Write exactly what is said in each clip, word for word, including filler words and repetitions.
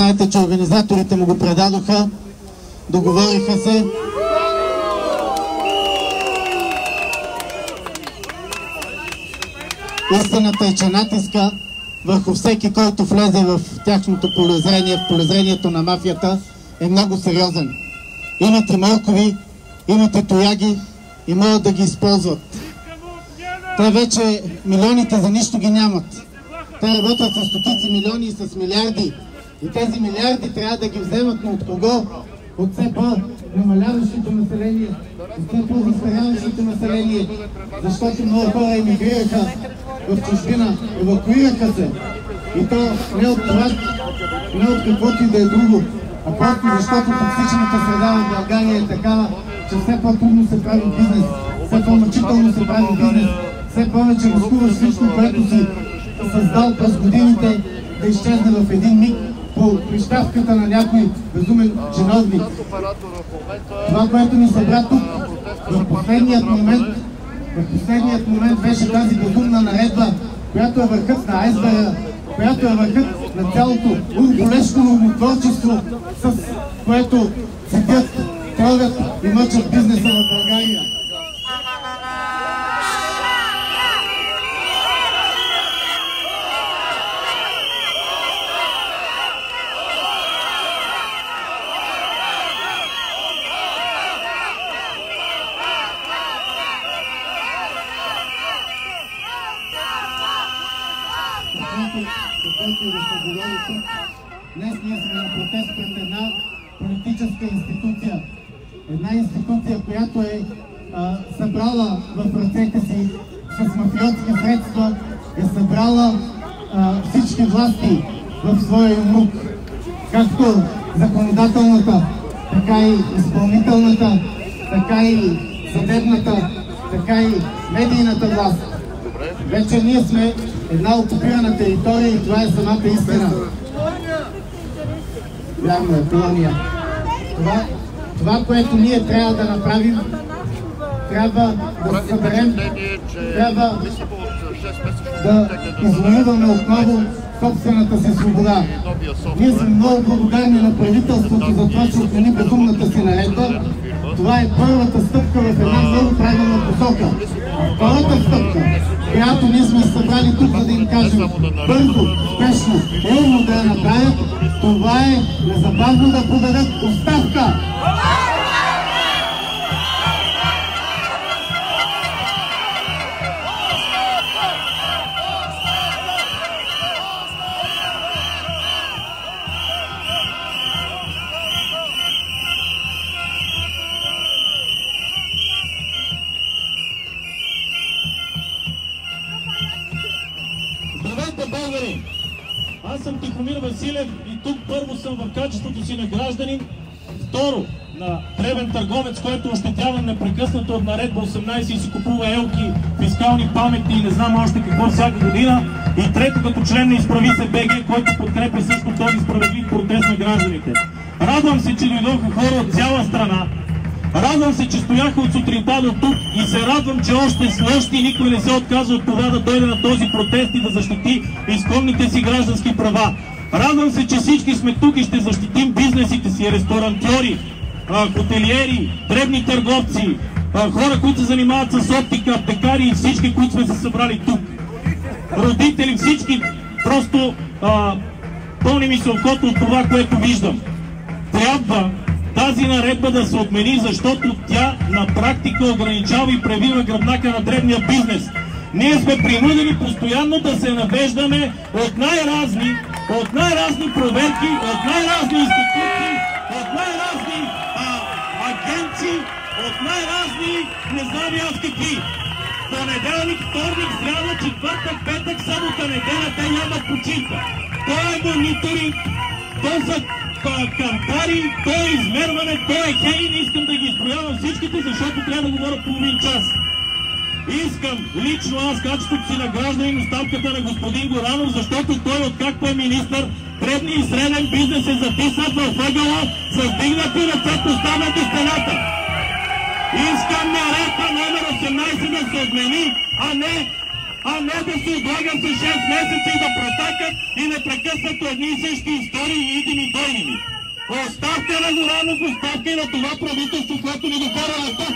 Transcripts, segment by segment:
знаете, че организаторите му го предадоха, договориха се. Истината е, че натиска върху всеки, който влезе в тяхното полезрение, в полезрението на мафията, е много сериозен. Имате моркови, имате тояги и могат да ги използват. Те вече милионите за нищо ги нямат. Те работят с стотици милиони и с милиарди. И тези милиарди трябва да ги вземат, но от кого? От все по-намаляващото население, от все по-застаряващото население, защото много хора емигрираха в чужбина, евакуираха се. И то не от това, не от каквото и да е друго, а просто защото токсичната среда в България е такава, че все по-трудно се прави бизнес, все по-мъчително се прави бизнес, все повече рискуваш всичко, което си създал през годините, да изчезне в един миг по прищавката на някой безумен чиновник. Това, което ни събра тук, в последният момент, в последният момент беше тази безумна наредба, която е върхът на айсберга, която е върхът на цялото урболешко нормотворчество, с което седят, трогат и мъчат бизнеса в България. Днес ние сме на протест пред една политическа институция. Една институция, която е а, събрала в ръцете си с мафиотски средства, е събрала а, всички власти в своя юмрук. Както законодателната, така и изпълнителната, така и съдебната, така и медийната власт. Вече ние сме една окупирана територия и това е самата истина. Вярно е, колония. Това, това, което ние трябва да направим, трябва да се съберем, трябва да извоюваме отново собствената си свобода. Ние сме много благодарни на правителството за това, че отмени безумната си наредба. Това е първата стъпка в една много правилна посока. Втората стъпка, която ние сме събрали тук, за да им кажем бързо, спешно, елно да я направят, това е незабавно да подадат оставка. Здравейте, българи! Аз съм Тихомир Василев и тук първо съм в качеството си на гражданин, второ на дребен търговец, който ощетява непрекъснато от наредба осемнайсет и си купува елки, фискални памети и не знам още какво всяка година, и трето като член на Изправи се БГ, който подкрепя също този справедлив протест на гражданите. Радвам се, че дойдоха хора от цяла страна. Радвам се, че стояха от сутринта до тук и се радвам, че още с нощи никой не се отказва от това да дойде на този протест и да защити изконните си граждански права. Радвам се, че всички сме тук и ще защитим бизнесите си, ресторантьори, хотелиери, дребни търговци, хора, които се занимават с оптика, аптекари и всички, които сме се събрали тук. Родители, всички, просто а, пълни ми се окото от това, което виждам. Трябва тази наредба да се отмени, защото тя на практика ограничава и превива гръбнака на дребния бизнес. Ние сме принудени постоянно да се навеждаме от най-разни, от най-разни проверки, от най-разни институции, от най-разни агенции, от най-разни не знам аз какви. Понеделник, вторник, сряда, четвъртък, петък, събота, неделя, те нямат почивка. Това е мониторинг, то са кампари, то е измерване, то е хей, не искам да ги изброявам всичките, защото трябва да говоря половин час. Искам лично аз, качеството си на гражданин, оставката на господин Горанов, защото той, откакто е министър, дребни и среден бизнес е записнат в ъгъла с дигнати ръце, поставят до стената. Искам наредба номер осемнайсет да се отмени, а не, а не да се отлагат за шест месеца и да протакат и непрекъснато едни и същи истории и идим и дойдем. Оставка на Горанов, оставка и на това правителство, което ни докара на тук.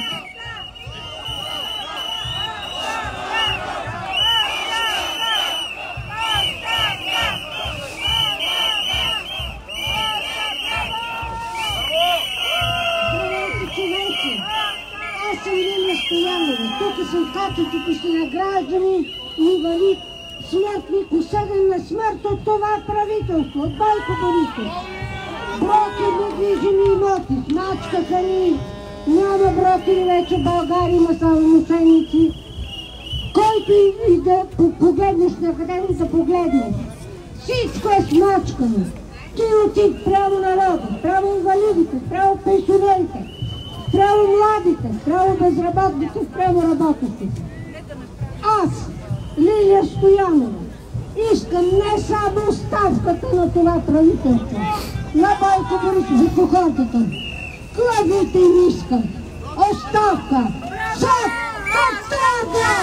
Аз съм Лилия Стоянова. Тук съм в качеството си на граждани, инвалид, смъртник, осъден на смърт от това правителство, от Бойко Борисов. Брокер недвижими имоти, смачкаха ни. Няма брокери вече в България, има само мошеници. Който и да погледнеш на къде да погледнеш. Всичко е смачкано. Кинотит право народа, право инвалидите, право пенсионерите, право младите, право безработните, право работещите. Аз, Лилия Стоянова, искам не само оставката на това правителство, на Бойко Борисов и кохортата. Главите им искам. Оставка! Съд! Оставка!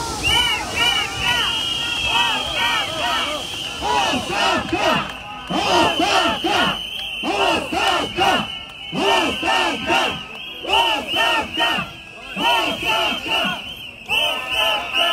Оставка! Оставка! Оставка! Оставка! Оставка! Оставка! Оставка!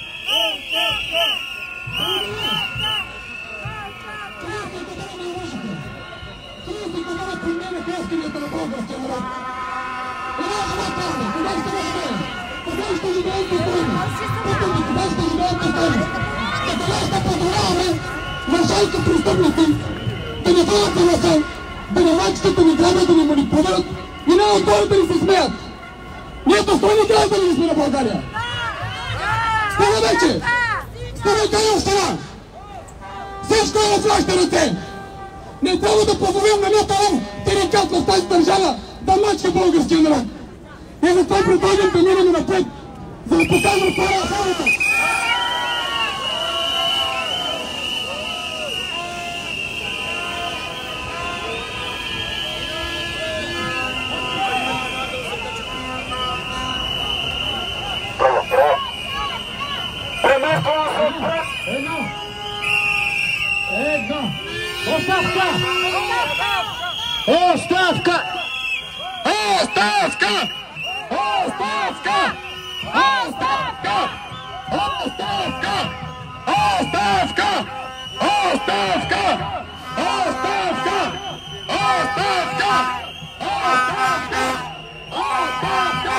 Мършалка престъпници, да не бъдат на насъл, да не мачкат, да ни грабят, да ни манипулират и не отгоре да ни се смеят. Ние достойни граждани сме на България. Става вече! Става тя и община! Всичко е в нашите ръце! Не трябва да позволим на някакъв терикат в тази държава да мачка българския народ. И затова предлагам да минем напред, за да покажем това на хората. Едно! Едно! Оставка! Оставка! Оставка! Оставка! Оставка! Оставка! Оставка! Оставка! Оставка! Оставка! Оставка! Оставка!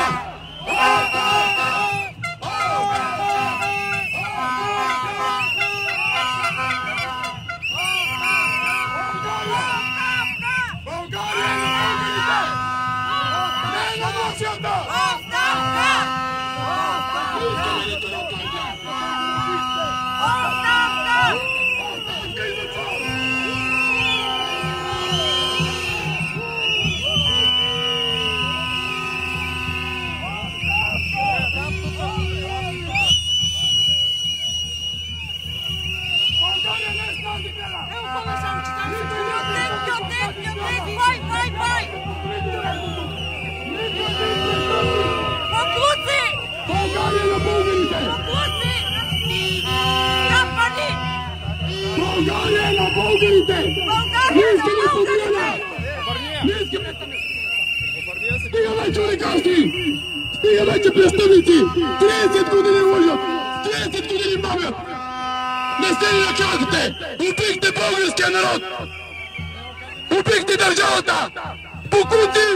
България на българите! Ние искаме подмяна! Ние искаме... Стига вече олигарси! Стига вече престъпници! тридесет години лъжат! тридесет години мамят! Не се ли накарахте! Убихте българския народ! Убихте държавата! Покрути!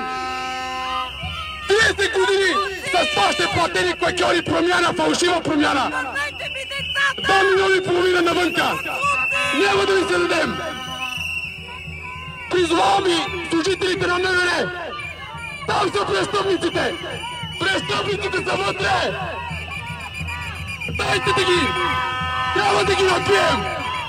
тридесет години с вашите платени клакьори промяна, фалшива промяна! Два милиона и половина навънка! Няма да ви се дадем! Призовавам и служителите на МВР! Там са престъпниците! Престъпниците са вътре! Дайте да ги! Трябва да ги напием!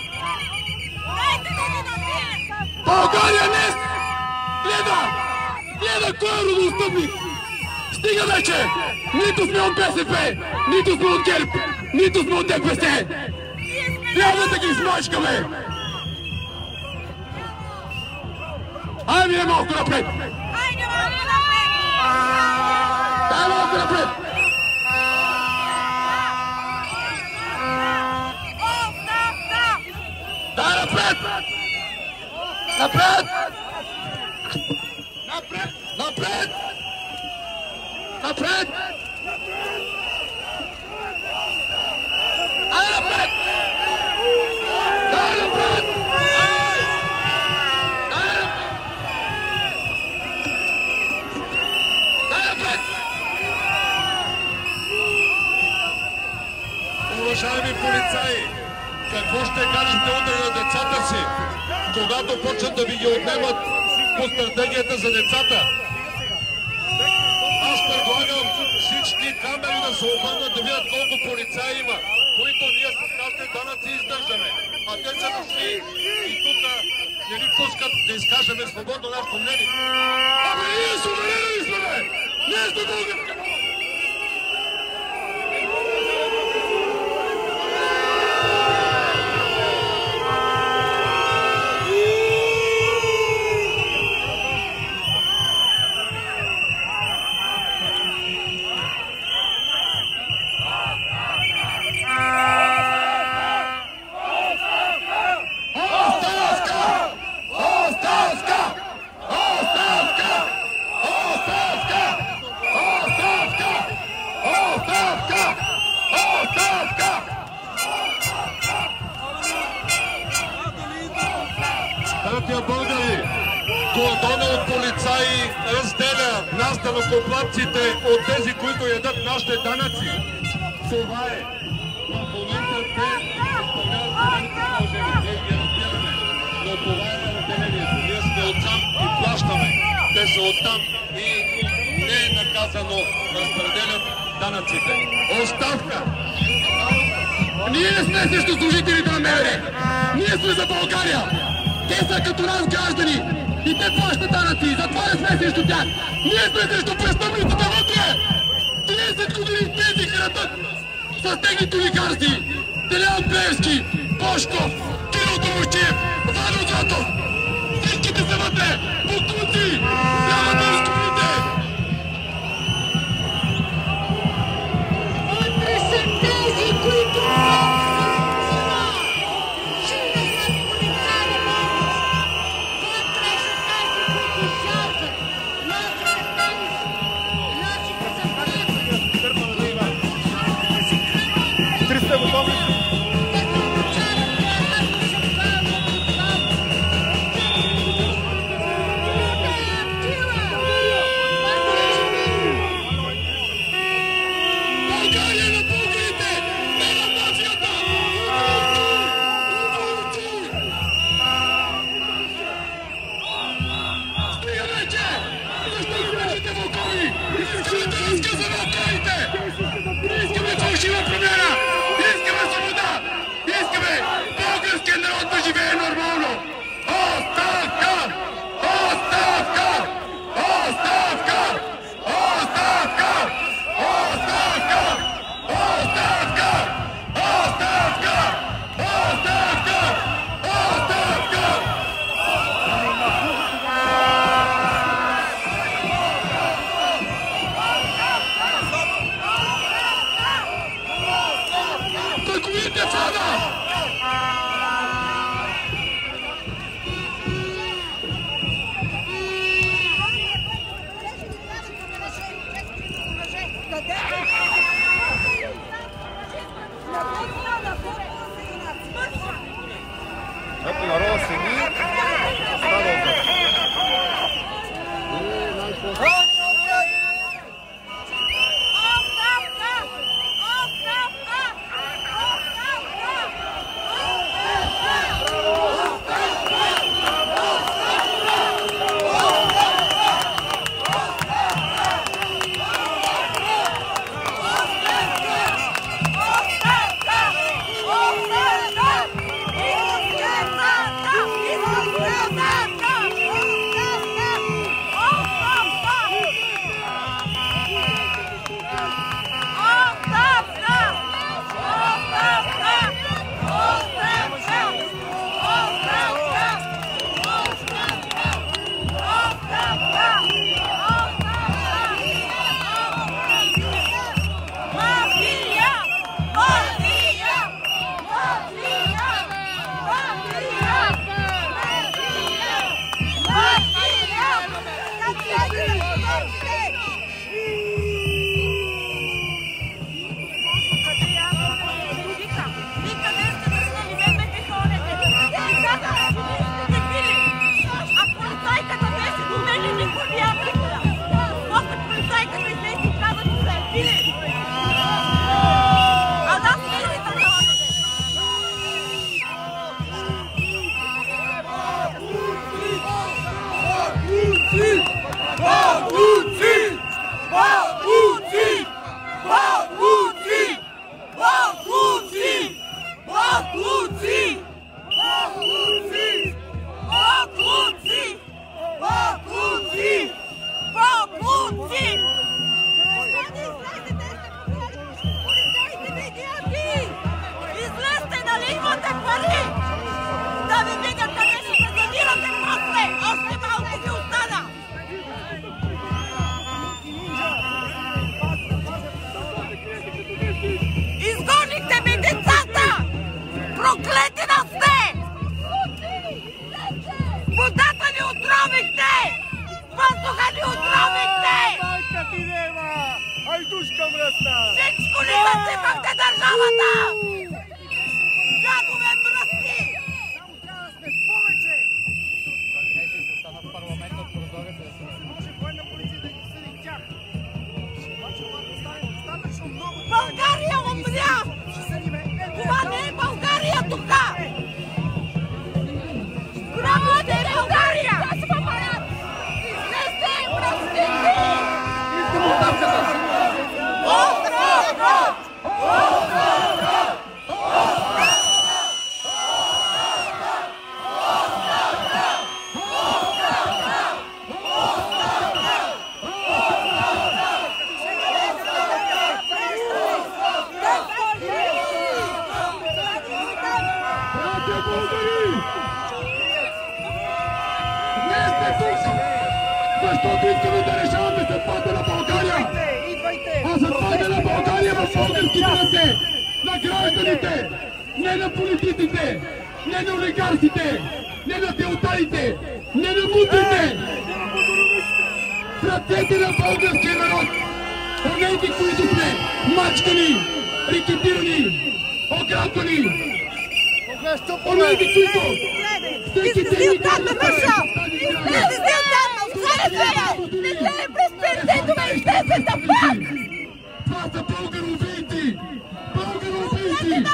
България днес гледа! Гледа кой е родоотстъпник! Стига вече! Нито сме от БСП, нито сме от ГЕРБ, нито сме от ДПС! Трябва да ги смачкаме! Айде малко напред! Айде малко напред! Дай малко напред! Дай напред! Напред! Напред! Напред! Напред! Ай, напред! Дай напред! Ай! Дай напред! Дай напред! Уважаеми полицаи, какво ще кажете утре на децата си, когато почнат да ви ги отнемат постраденията за децата? Аз предлагам всички камери да се обърнат да видят колко полицаи има, които ние с нашите данъци издържаме. А те са дошли и тук не ни пускат да изкажеме свободно нашето мнение. Абе, ние суверени сме, бе! Ние сме българска! Братя българи, кордона от полицаи разделя нас данъкоплатците от тези, които ядат нашите данъци. Това е. В момента те изпълняват своите задължения. Ние ги разбираме. Но това е разделението. Ние сме оттам и плащаме. Те са оттам и не е наказано разпределят данъците. Оставка! Ние не сме срещу служителите на МВР. Ние сме за България. Те са като нас граждани и те плащат данъци. Затова не сме срещу тях. Ние сме срещу престъпниците вътре. тридесет години тези хранат с техните олигарси. Делян Пеевски, Бошков, Кирил Домощиев, Вано Златов. Всичките са вътре. Букуци. Трябва да разкорите. Вътре са тези, които България на българите! Не на мафията! Стига вече! Защо ги вършите вълкови? Искаме да разказваме вълковите! Искаме фалшива промяна! Искаме свобода! Искаме българският народ да живее нормално! Оставка! Оставка! Оставка! Оставка! Оставка! Оставка! Оставка! Оставка! Оставка! Търговите фана! Водата ни отровихте! Въздуха ни отровихте! Майка ти нева! Айдушка мръсна! Всичко ни засипахте държавата! Гадове мръсни! Само трябва да сме повече! Където ще остана в парламента от прозореца да се може военна полиция да ги съди тях. Обаче това да стане достатъчно много. България умря! Това не е България тук! Браво е България! Излезте, мръсници! Защото искаме да решаваме съдбата на България! А съдбата на България в българските ръце! На гражданите! Не на политиците! Не на олигарсите! Не на теотарите! Не на мудрите! В ръцете на българския народ! Онези, които сме мачкани, рекетирани, ограбвани! Онези, които всеки ден ни казват Не се преспердетове и се пак! Това са българо-убийци! Българо-убийци!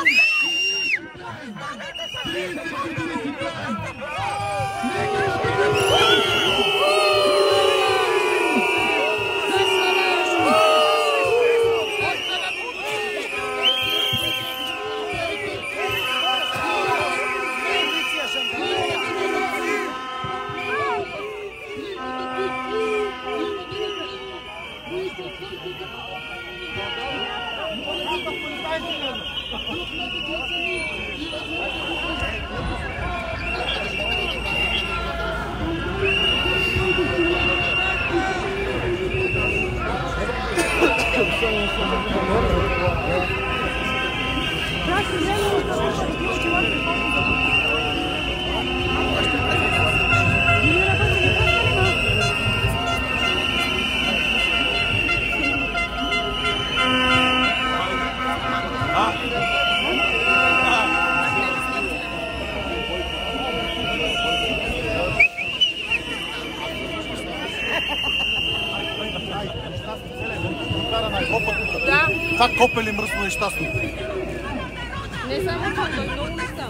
Това копели мръсно нещастно. Не само това, той много неща.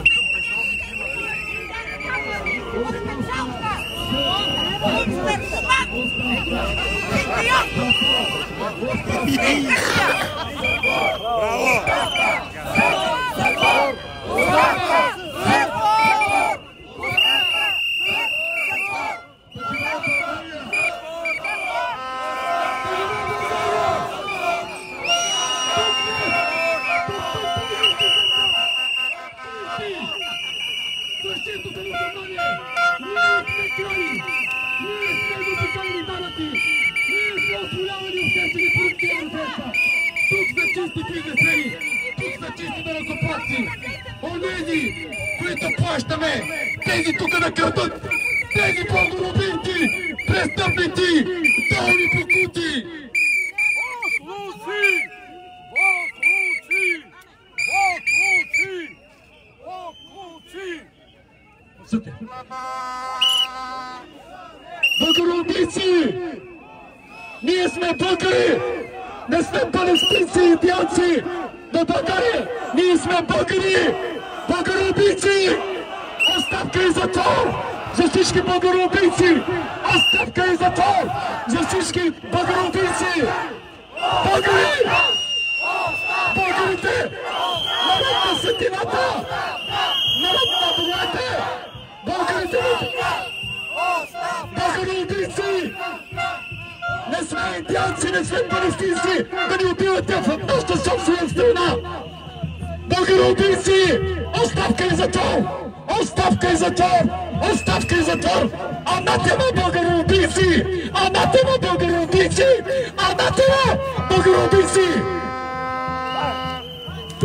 Онези, които плащаме, тези тук да крадат, тези българо-убийци, престъпници, долни покути! Бог-луци! Бог-луци! Бог-луци! Бог-луци! Супер! Българо-убийци! Ние сме българи! Не сме палестинци и идиотци! На България! Ние сме българи! Българо-убийци! Оставка и затвор! За всички българо-убийци! Оставка и затвор! За всички българо-убийци! Българи! Българите! Народ на светлината! Народ на боговете! Българите! Българо-убийци! Не сме индианци, не сме палестинци! Да ни убивате в нашата собствена страна! Българо-убийци! Оставка и затвор! Оставка и затвор! Оставка и затвор! Анатема българо-убийци! Анатема българо-убийци! Анатема българо-убийци!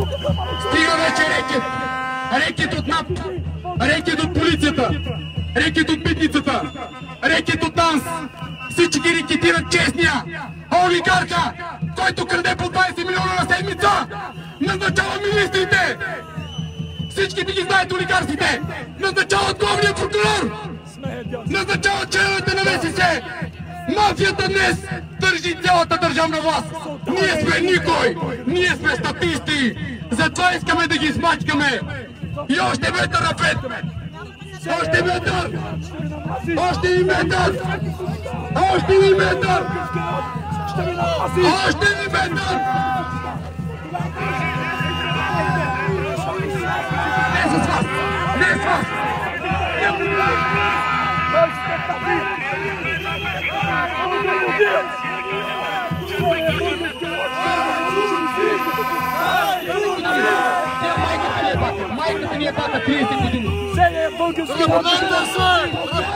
Стига вече рекет! Рекет от НАП! Рекет от полицията! Рекет рекет от митницата, рекет от нас. Всички рекетират честния олигарха, който краде по двайсет милиона на седмица, назначава министрите. Всичките ги знаят олигарсите, назначават главния прокурор, назначават членовете на ВСС. Мафията днес държи цялата държавна власт. Ние сме никой, ние сме статисти, затова искаме да ги смачкаме. И още метър напред! Още метър! Още и метър! Още и метър! Още и метър! Не с вас! Не с вас! Майката ни е бака трийсет години. Целият български Ръководен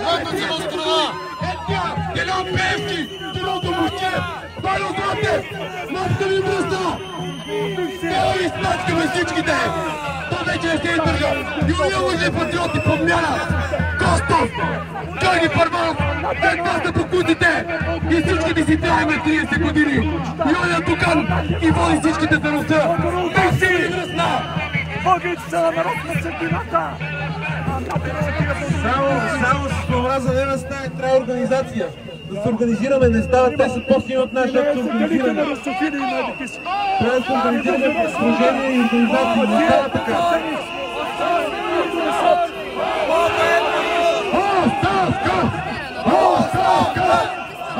Етния, Делян Пеевски, Делян Домощев, Валю Златев, Марта ми връзна. Те изпачкаме всичките. Това вече не се издържа. Юлия лъже патриоти, подмяна. Костов, Георги Първанов, те са покусите. И всичките си траеме трийсет години. Юлия Тукан и води всичките за носа. Те ми връзна. Българите са на народ на светлината! Само с това за да стане трябва организация. Да се организираме, не става, те са по-силни от нас, защото се организираме. Трябва да се организираме по служение и организация, не става така. Оставка! Оставка!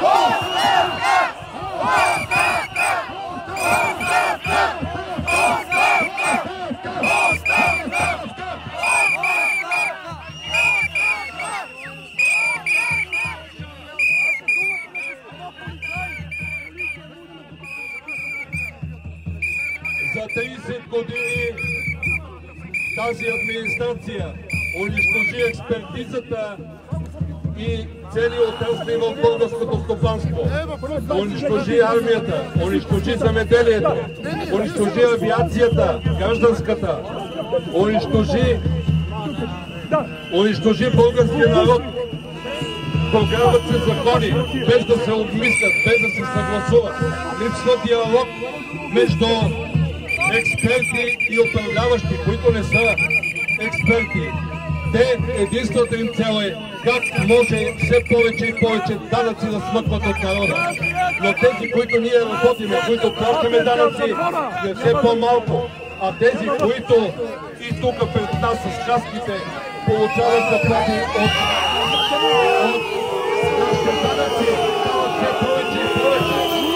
За трийсет години тази администрация унищожи експертизата и цели отрасли в българското стопанство. Унищожи армията, унищожи земеделието, унищожи авиацията, гражданската, унищожи, унищожи българския народ. Прокарват се закони, без да се обмислят, без да се съгласуват. Липсва диалог между експерти и управляващи, които не са експерти. Те, единствената им цел е как може все повече и повече данъци да смъкват от народа. Но тези, които ние работиме, които плащаме данъци, е все по-малко. А тези, които и тук пред нас с хаските получават заплати от, от нашите данъци, стават все повече и повече.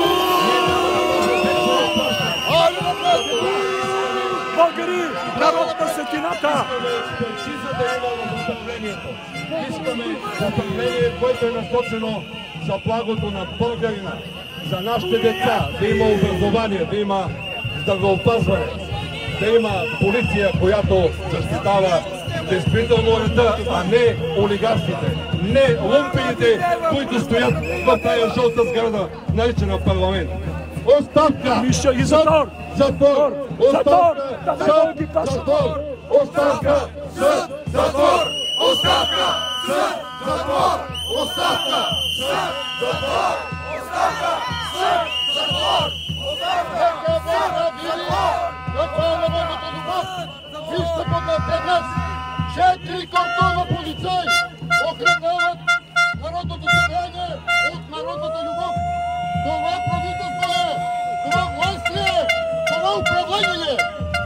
Българи, народ на светлината! Експертиза да има в управлението. Искаме управление, което е насочено за благото на българина, за нашите деца, да има образование, да има здравеопазване, да има полиция, която защитава действително реда, а не олигарсите, не лумпините, които стоят в тая жълта сграда, наричана парламент. Оставка! Миша и затвор! Затвор! Оставка! Съд! Затвор! Оставка! Съд! Затвор! Оставка! Съд! Затвор! Оставка! Съд! Затвор! Оставка! Съд! Затвор! Оставка! Какво е народната любов? Вижте пред нас! Четири картона полицаи охраняват народното събрание от народната любов. Това правителство е! Това власт ли е? Това управление ли е?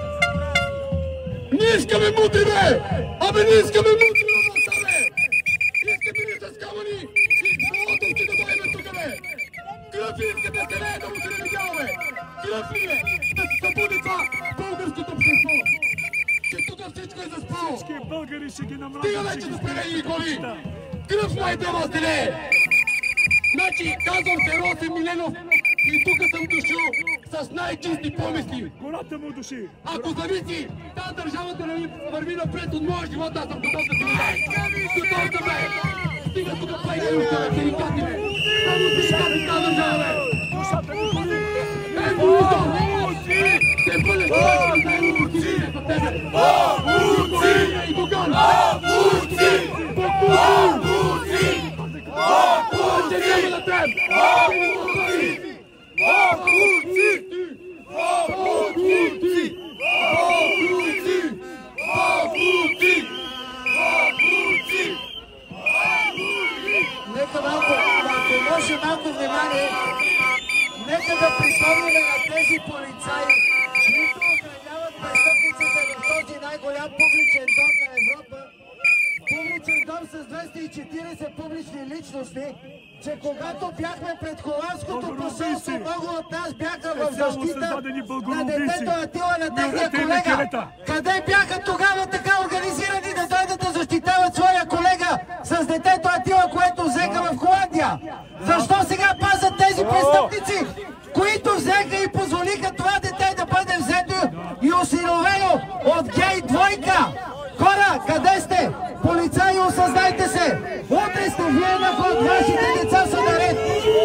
Не искаме мутри, бе! Абе, не искаме мутри, бе, бе! Искаме ли с камъни и молотовци да дойме тук, бе! Кръв искаме се не е да му се не видяваме! Кръв ли е да се събуди това българското общество! Че тук всичко е заспало! Всички българи ще ги намразят! Стига вече да спрени голи! Кръв моите вас не е! Значи, казвам се Росен Миленов и тук съм дошъл с най-чисти помисли. Гората му души! Ако зависи тази държава да не върви напред от моя живот, аз съм готов да се видя. Готов да бе! Стига тук пайга и оставя синикати, бе! Само синикати тази държава, бе! Е, Борисов! Ще бъдеш това, заедно с сините за тебе! И Доган! Покуси! Нека малко, ако може малко внимание, нека да припомним на тези полицаи, които охраняват престъпниците в този най-голям публичен дом на Европа, публичен дом с двеста и четиридесет публични личности, че когато бяхме пред холандското посолство, много от нас бяха в защита на детето Атила, на техния колега. Къде бяха тогава така организирани да дойдат да защитават своя колега с детето Атила, което взеха в Холандия? Защо сега пазят тези престъпници, които взеха и позволиха това дете да бъде взето и осиновено от гей двойка? Хора, къде сте? Полицаи, осъзнайте се! Утре сте вие на ход, вашите деца са наред!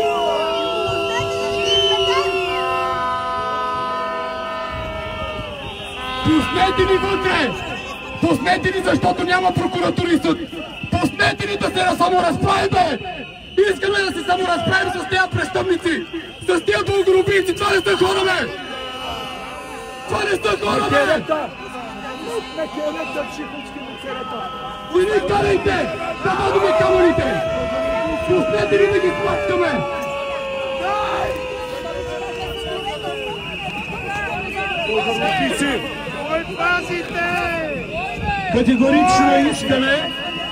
Пуснете ни вътре! Пуснете ни, защото няма прокуратура и съд! Пуснете ни да се саморазправим! Искаме да се саморазправим с тези престъпници! С тези българоубийци! Това не са хора, бе! Това не са хора, бе! И ни карайте! Да водим камъните! Пуснете ни да ги пласкаме! Категорично искаме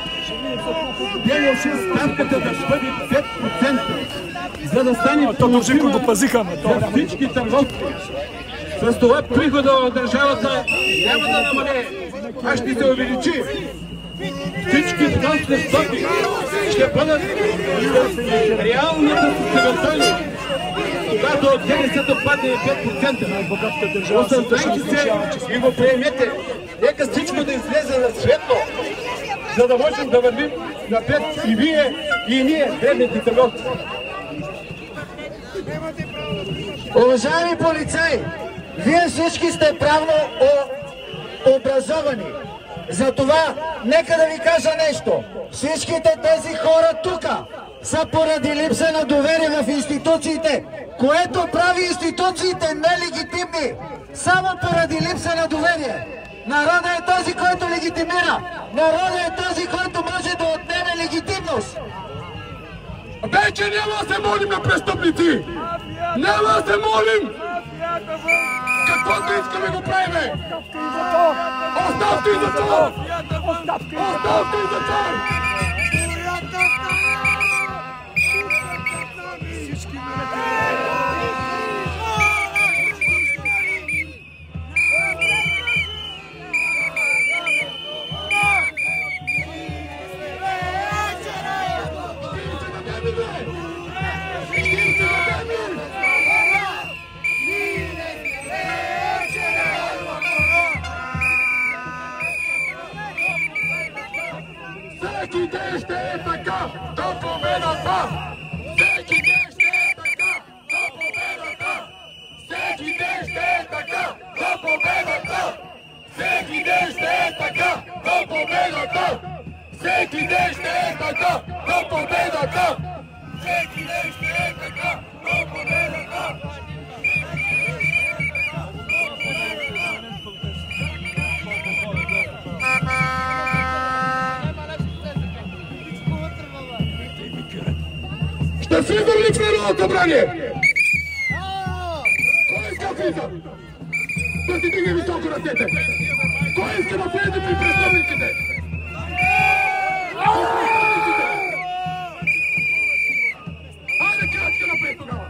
ставката да бъде пет процента, за да стане поносима за всички търговци. С това прихода в държавата няма да намалее, а ще се увеличи. Всички вносни стоки ще бъдат реалната себестойност, когато от ДДС-то падне пет процента. Осъзнайте се и го приемете. Нека всичко да излезе на светло, за да можем да вървим напред и вие, и ние, бедните търговци. Уважаеми полицаи, вие всички сте правно образовани. Затова нека да ви кажа нещо. Всичките тези хора тук са поради липса на доверие в институциите, което прави институциите нелегитимни. Само поради липса на доверие. Народът е този, който легитимира. Народът е този, който може да отнеме легитимност. Вече няма да се молим на престъпници! Няма да се молим! Каквото искаме го правиме! Оставка и затвор! Оставка и затвор! Всеки ден ще е така до победата! Всеки ден ще е така до победата! Всеки ден ще е така до победата! Всеки ден ще е така до победата! Всеки ден ще е така до победата! Всеки ден ще е така до победата! Ще влизам ли в Народното събрание? Кой иска влиза? Да си дига високо ръцете! Кой иска да влезе при престъпниците? Хайде крачка напред тогава!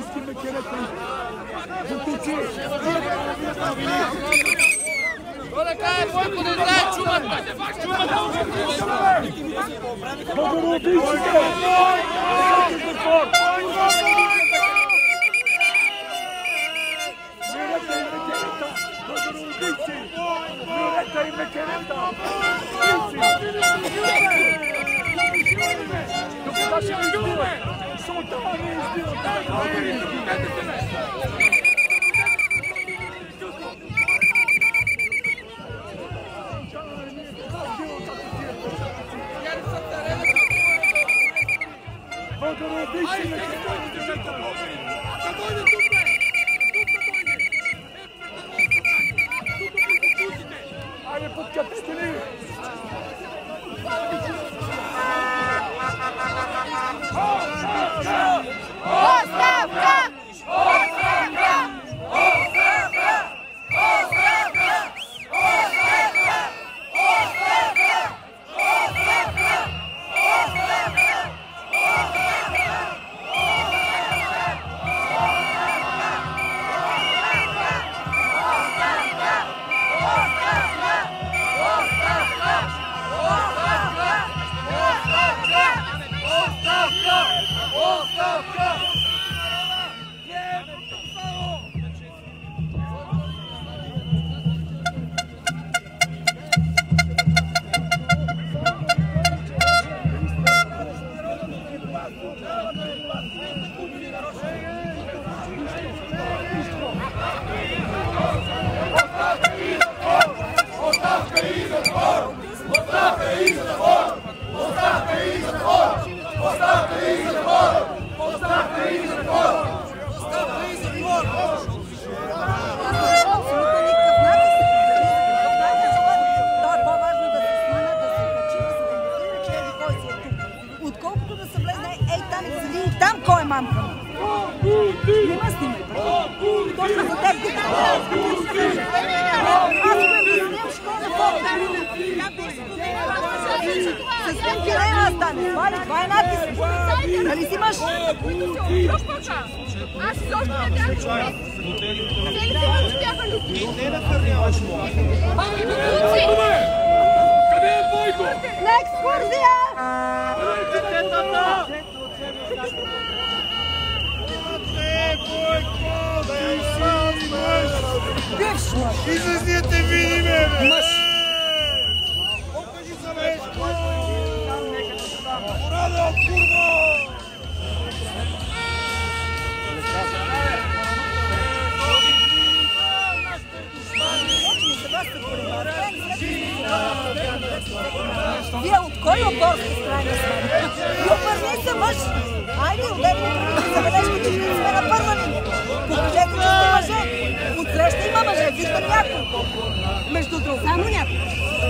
Вие от кой отбор сте крайна сметка? Обърни се мъж! Айде, ударим забележките, че не сме на първа линия. Покажете, че сте мъже. Отсреща има мъже, виждам някой. Между другото. Само някой.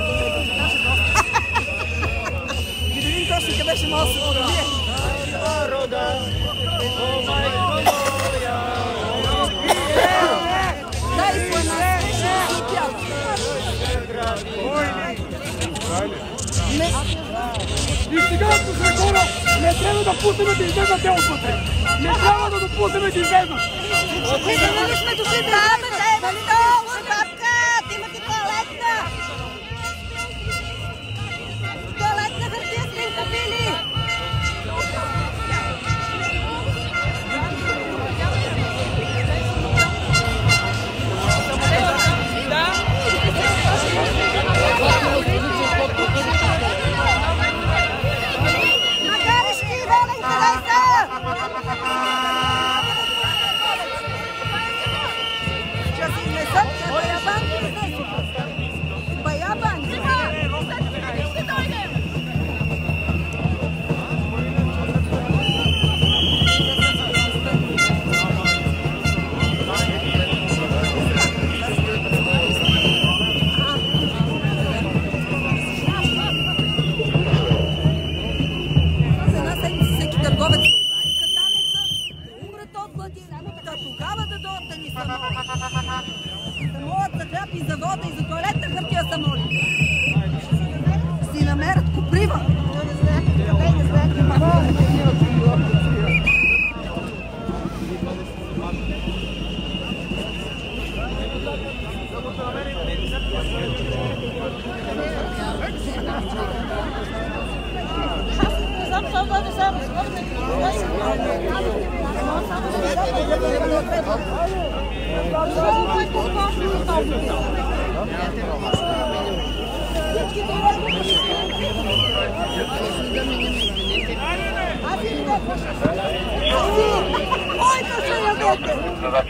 И да видим точно къде ще може да се подобие. Дай по една смешна и тяло. И сега, ако сме хора, не трябва да пуснем да излезнат те отвътре. Не трябва да допуснем да излезнат. Нали сме дошли да излезнат? Нали долу, шапка, ти имате туалетна. Туалетна хартия сте им купили. Магаришки, Волен, къде са? Ще си изнесат, че баябанки изнесоха. Баябанки. Ще дойдем. И за вода, и за туалетна хартия са моли. Си намерят куприва. Не знаят, не знаят, не знаят. Ойка се ядете!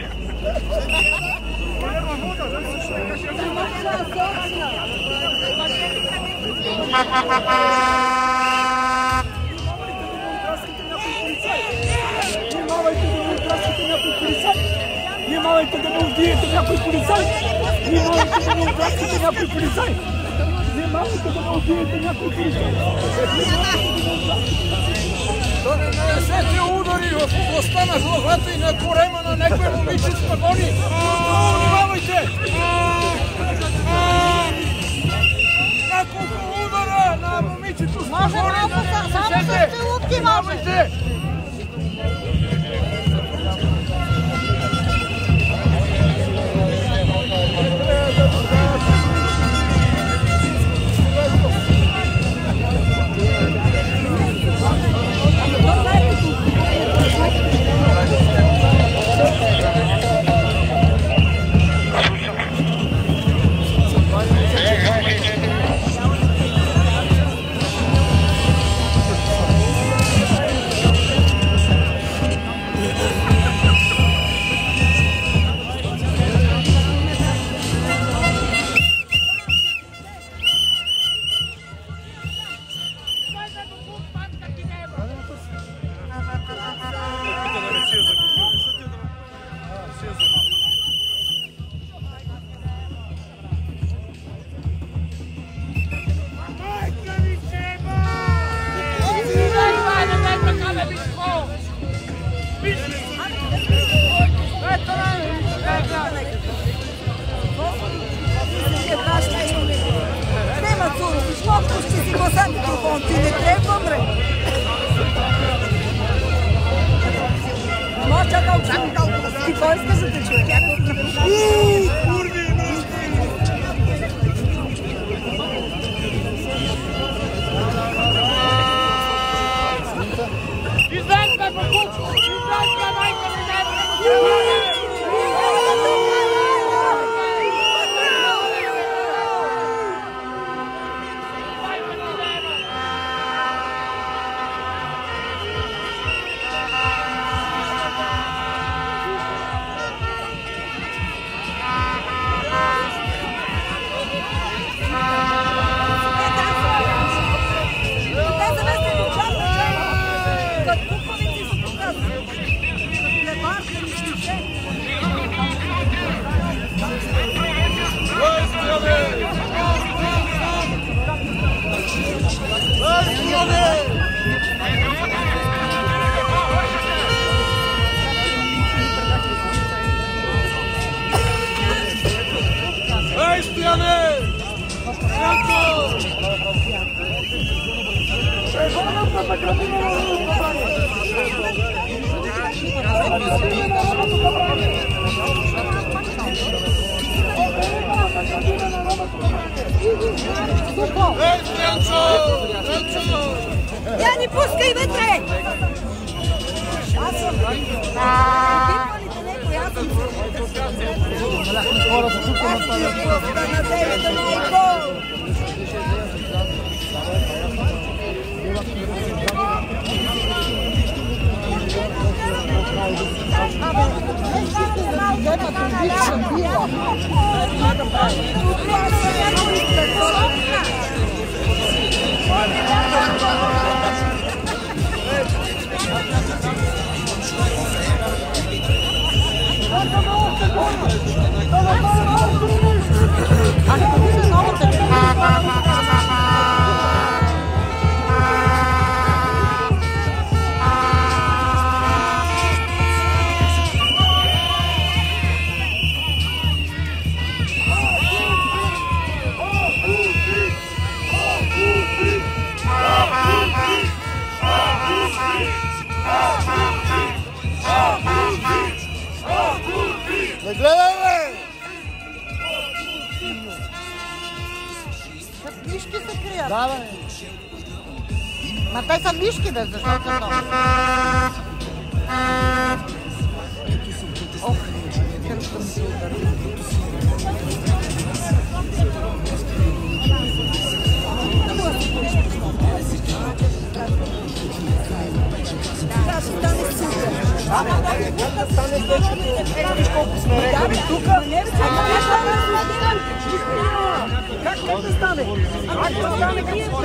Внимавайте да не убиете някой полицай! Внимавайте да не убиете някой полицай! Внимавайте да не убиете някой полицай! Да не нанесете удари в областта на главата и на корема на някои момиче с пагони! Внимавайте! Няколко удара на момичето с пагони! Само с целувки може! Я не пускай вътре! Аз съм опитваните някой, аз съм на девета майко! Не гледай, бе! Мишки се крият. Да, бе. Ма те са мишки, бе, защо са много? Ох, как съм си ударил. Виж колко сме рекали тук. Как не да стане? Как да стане?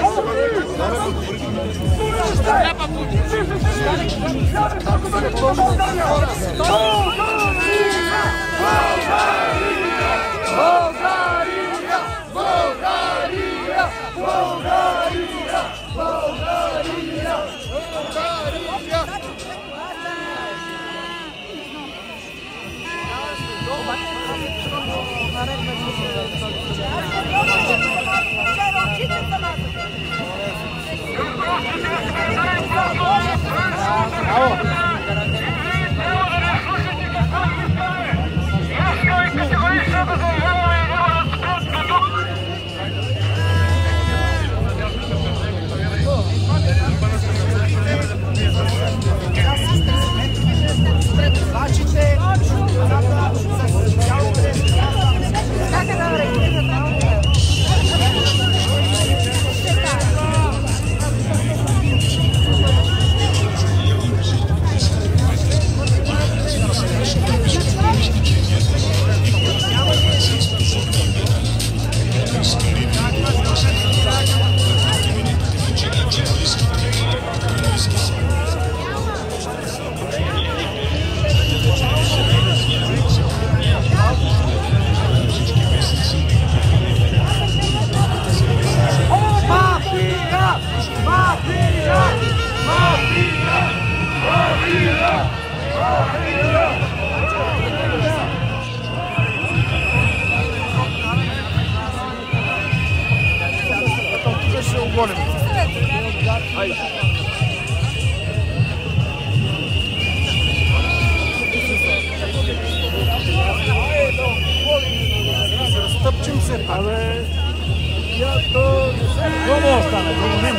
България! България! България! България! България! Стъпчим се, абе, я то не се... Друго остане, друго нема.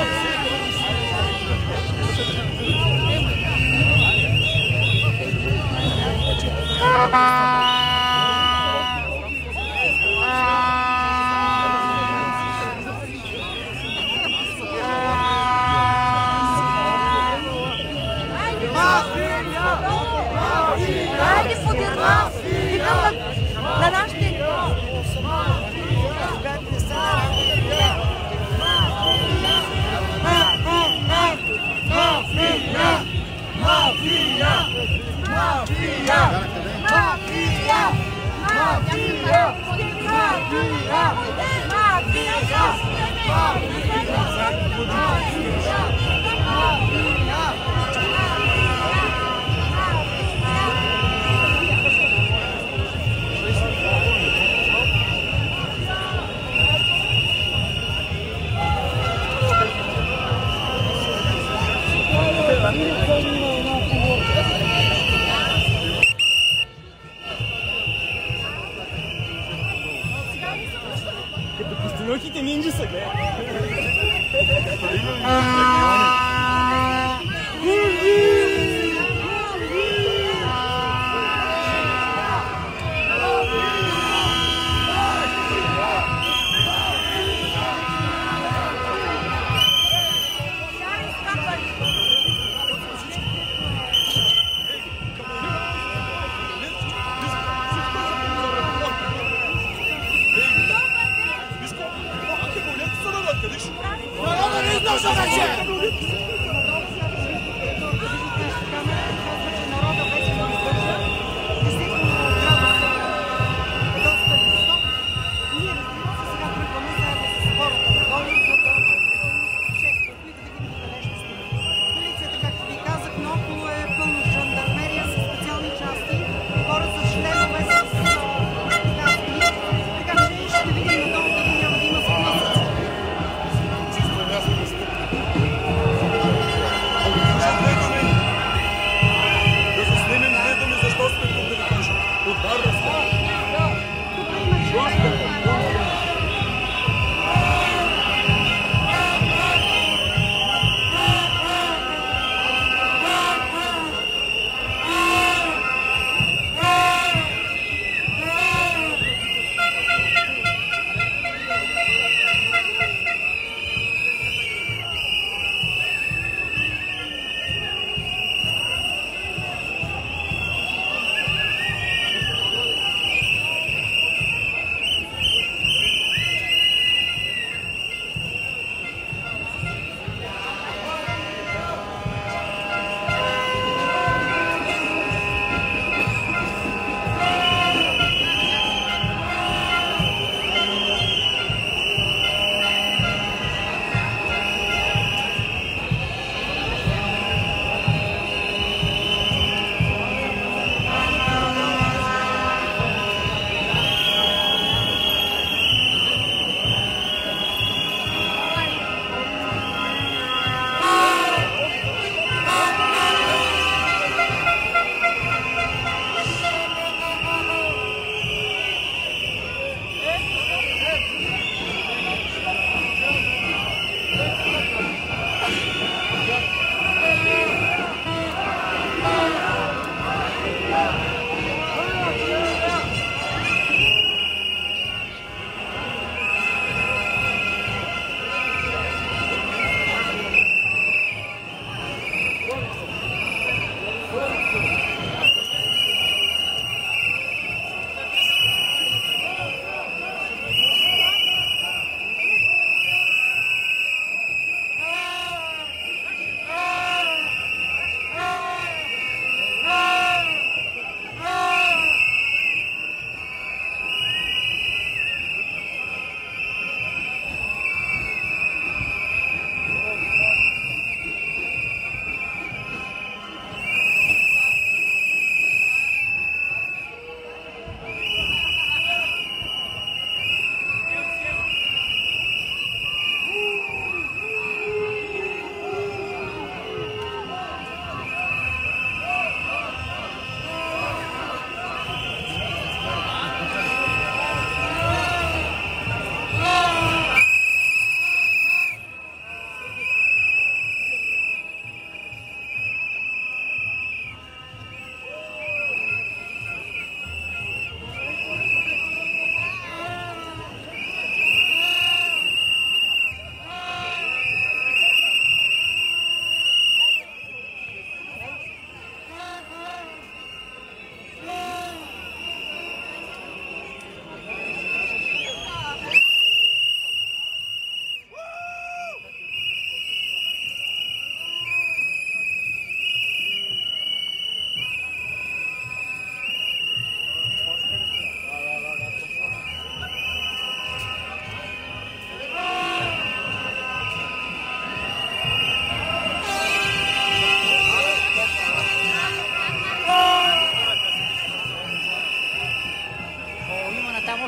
Хайде, подирва! Викам на нашите... Като постановките нинджи са, гледай.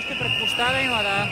още пред площада има, да.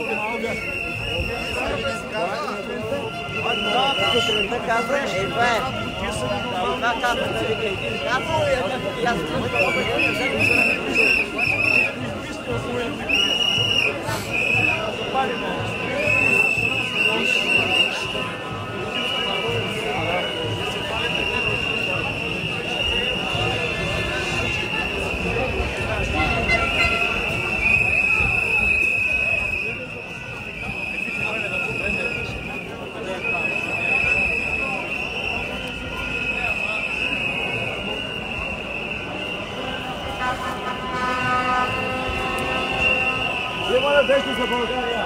Сутринта каза, е, това е. Това каза, да вика един каза, и аз Има надежда за България!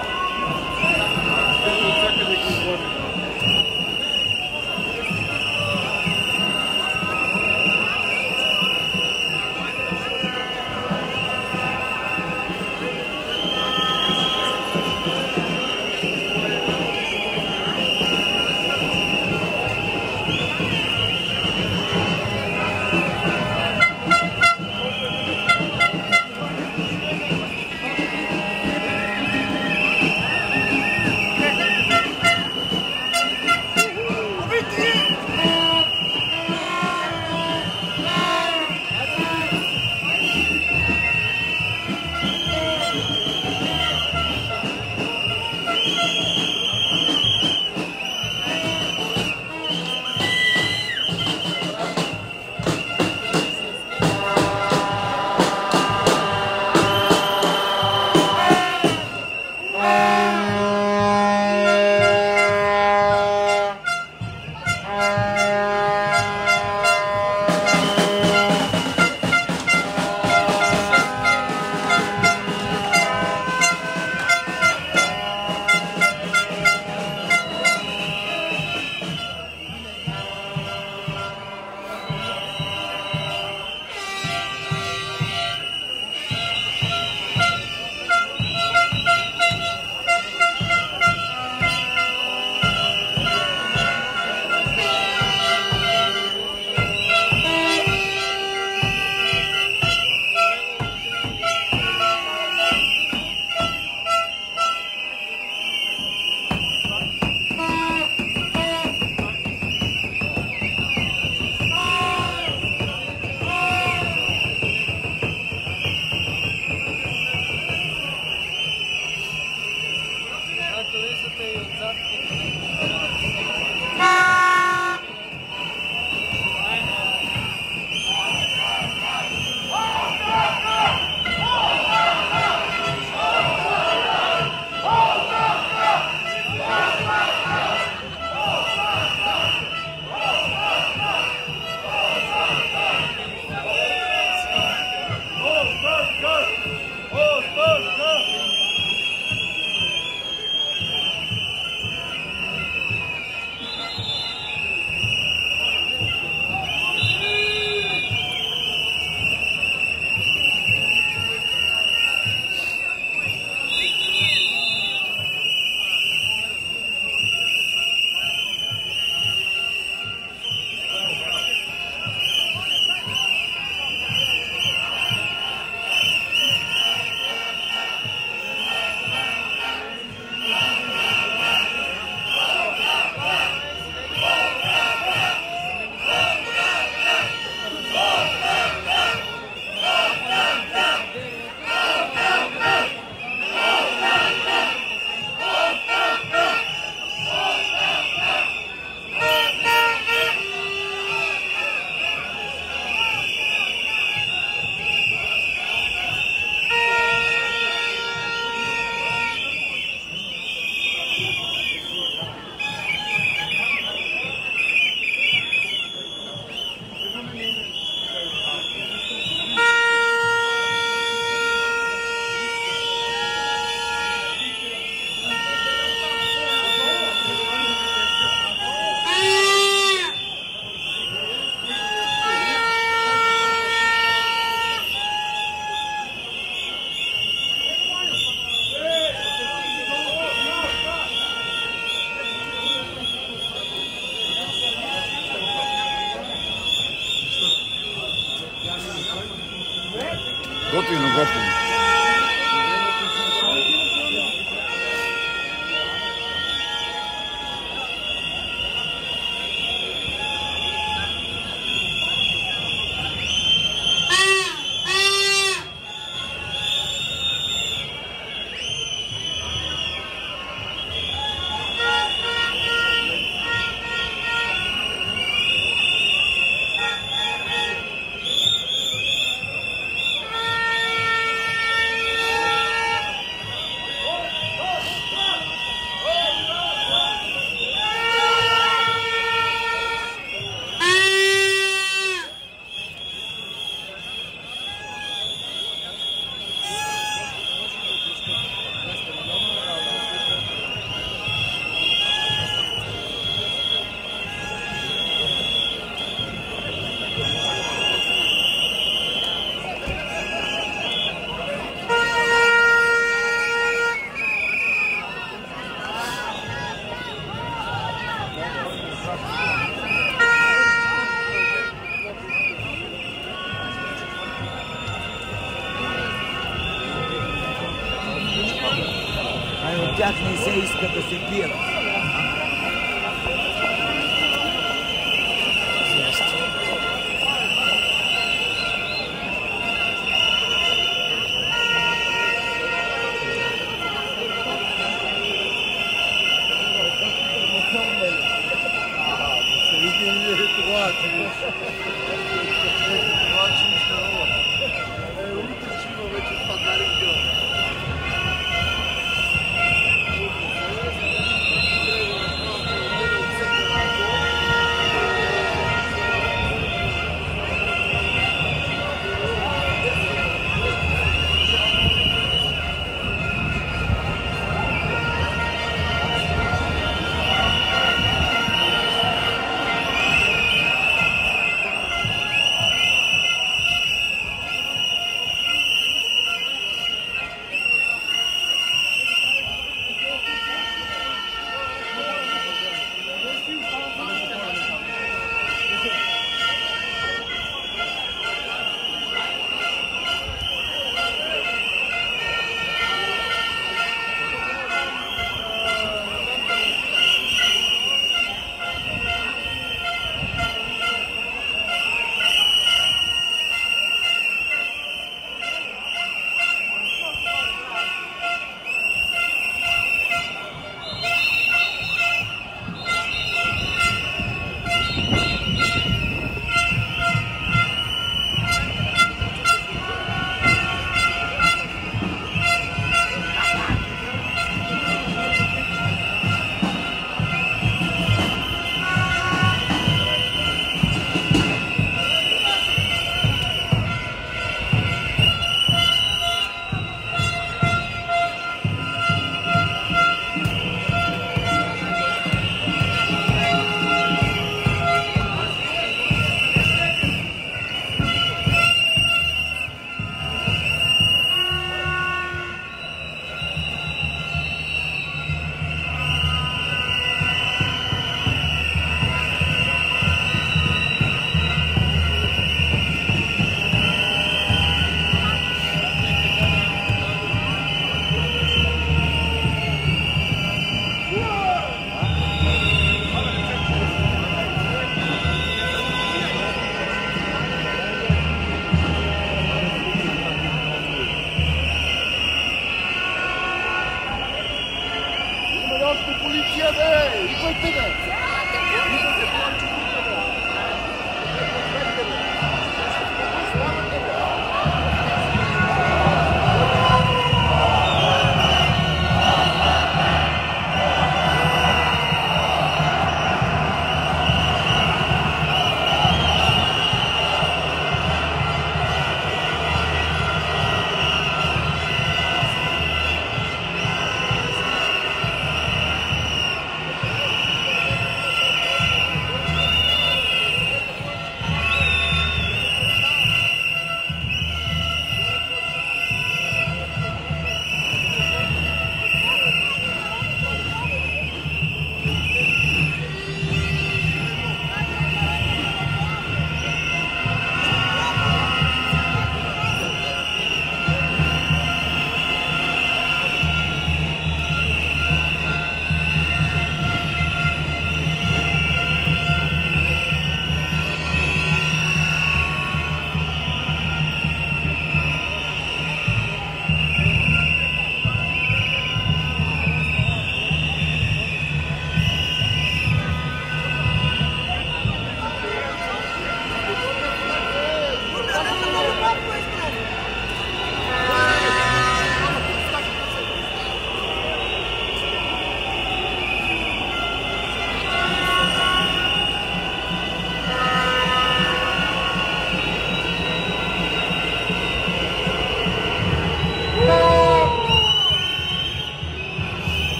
Готвено, готвено. тях не се иска да се пият.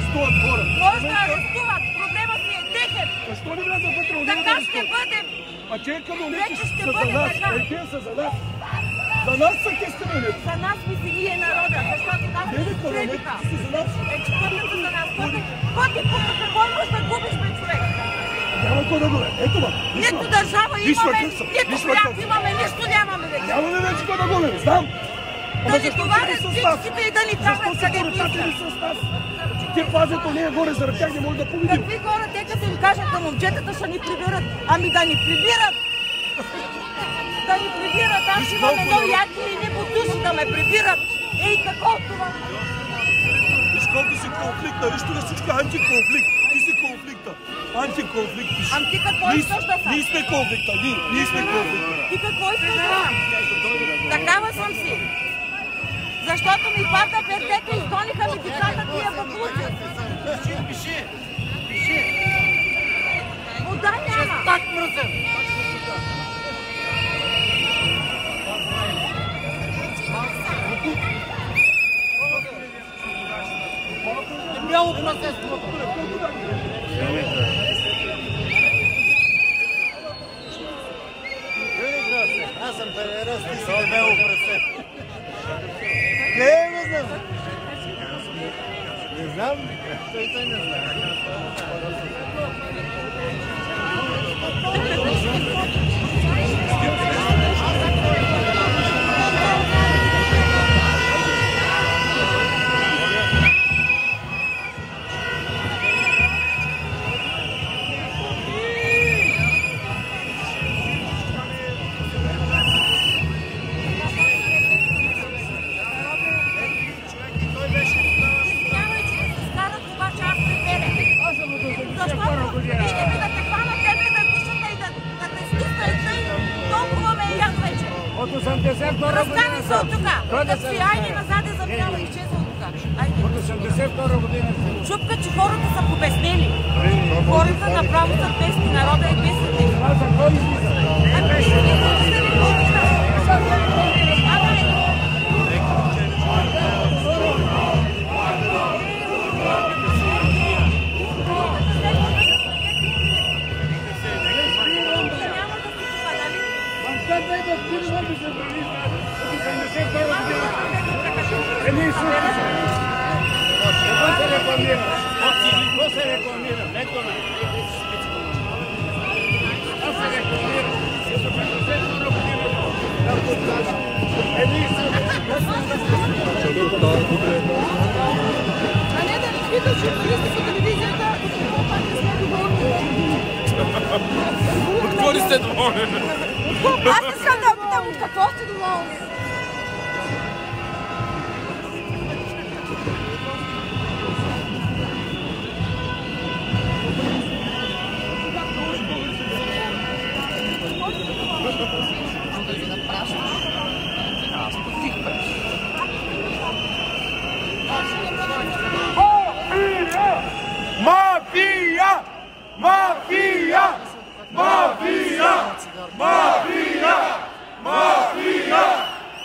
арестуват хора. Може да арестуват, проблема си е техен. Защо не влязат вътре? Така ще бъдем. А че каноници Вече ще са за бъде нас. така. Е, те са за нас. За нас са те каноници. За нас ми си ние народа, защото нас Не ли пребиха. каноници са за нас? Е, че пътната за нас. Пъти по какво можеш да губиш пред човек? Няма кой да го е. Ето ма. Нито държава имаме, нито хляб имаме, нищо нямаме вече. Нямаме вече кой да го е. Знам. Да ни товарят всичките и да ни правят където искат. Те пазят ония горе, заради тях не може да победим. Какви хора, те като им кажат на момчетата ще ни прибират? Ами да ни прибират! Да ни прибират! Аз имам едно яки и ни бутуши да ме прибират! Ей, какво от това? Виж колко си конфликта, виж тук всичко е антиконфликт. Ти си конфликта. Антиконфликт ти си. Ам ти какво искаш да съм? Ние сме конфликта, ние, ние сме конфликта. Ти какво искаш да съм? Такава съм си. Защото ми пада пердето и изгониха ми децата тия баблуци. Пиши, пиши. Пиши. Вода няма. Так мръсен. Бяло прасе. Аз съм перераз, ти си бяло прасе. Не, не знам. Не знам. Той той не знае. Разкани се от тука! Да си айде назад е забяла и изчезва от тука. От осемдесет и втора година. Чупка, че хората са побеснели. Хората направо са бесни, народа е бесен. Това за кой излиза? А беше ли да се не помниш? Еми, слушай се. Какво се рекламира? Какво се рекламира? Леко на. Аз се рекламира. Еми, А не да разпиташ, че влизате по телевизията, пак не сме доволни. От какво ли сте доволни? Аз искам да питам, от какво сте доволни? Мафия! Мафия! Мафия! Мафия! Мафия!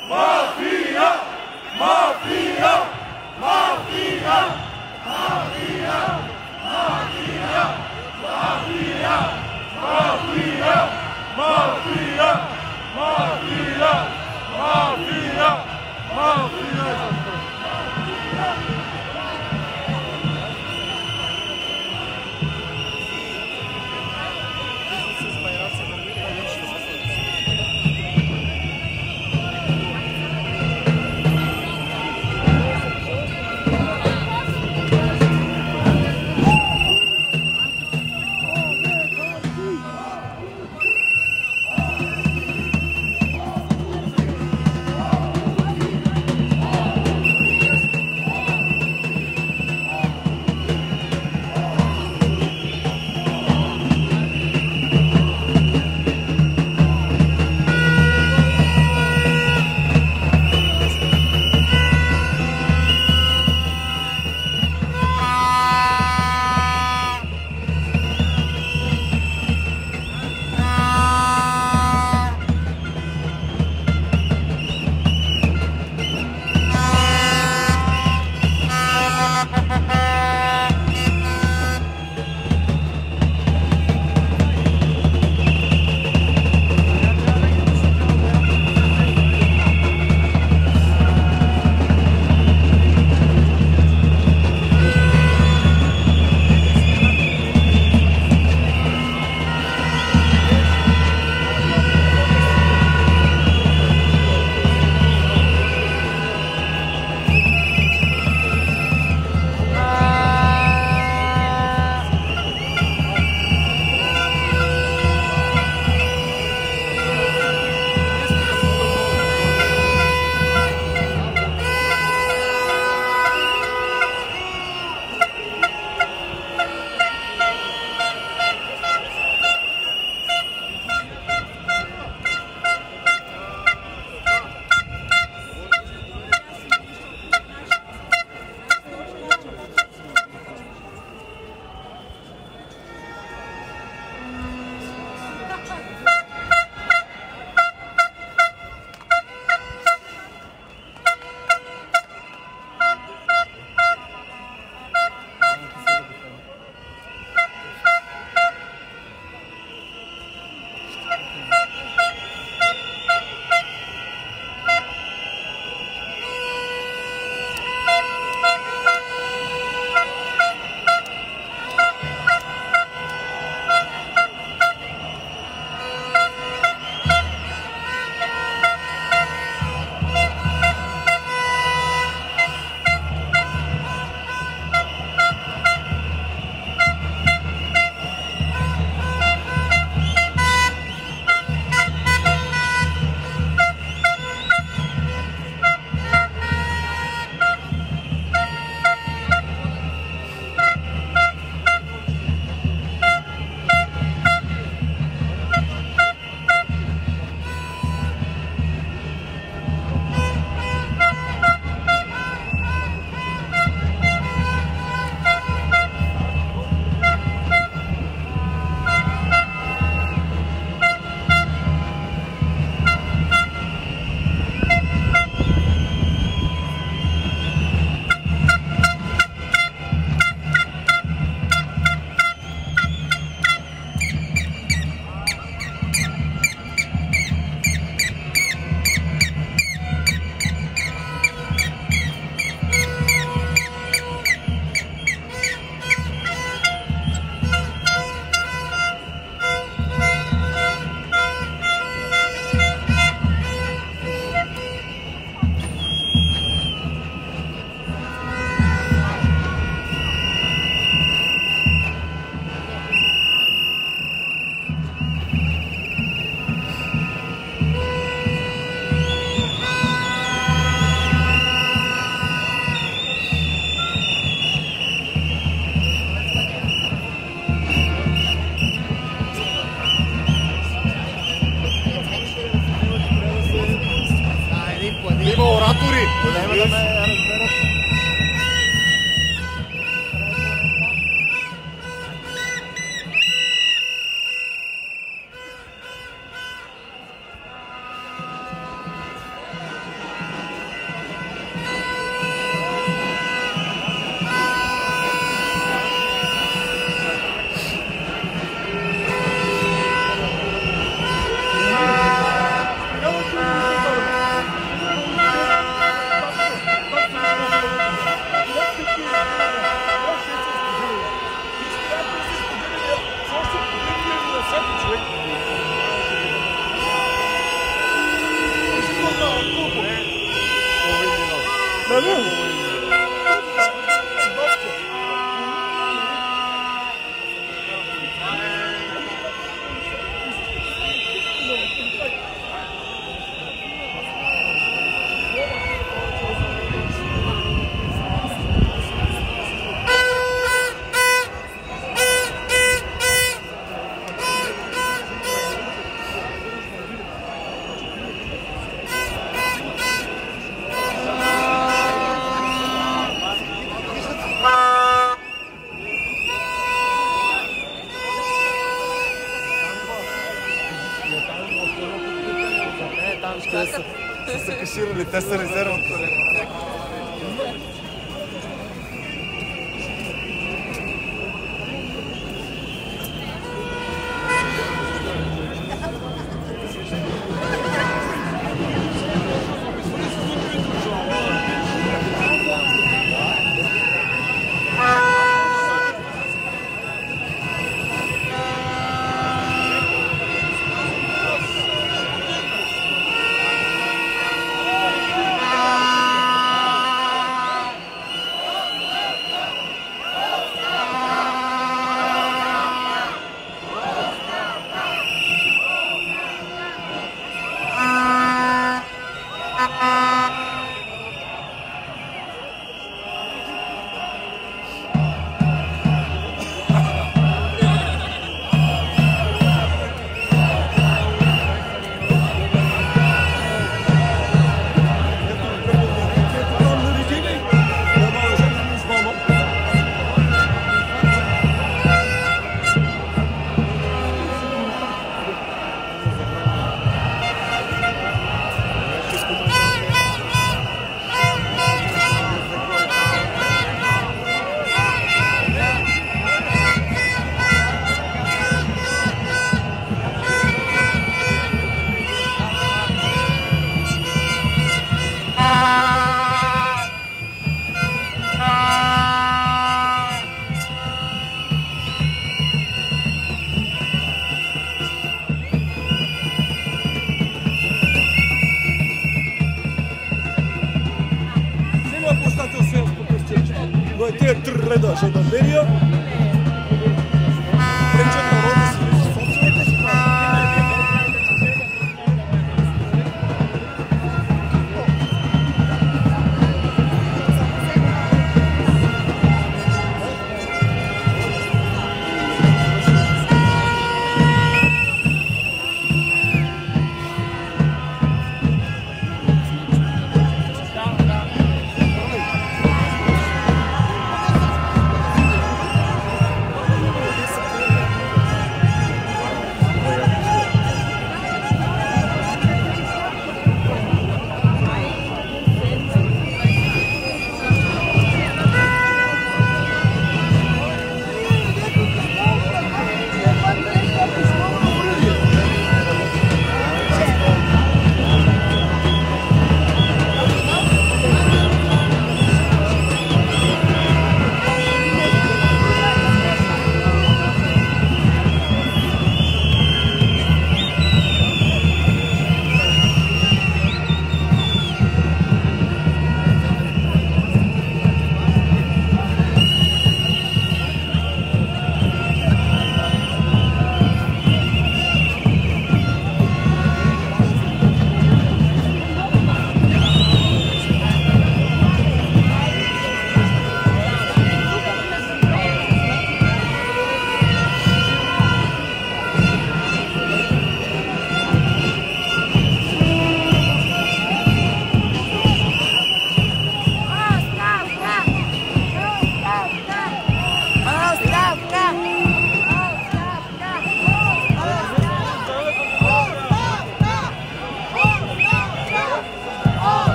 Те са каширали, те са резервата.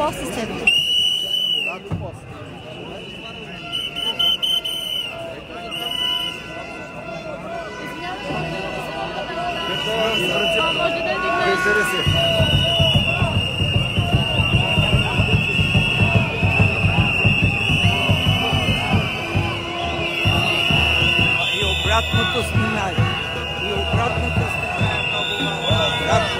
после с теб. И обратното снимай. И обратното снимай много малко. Обратното.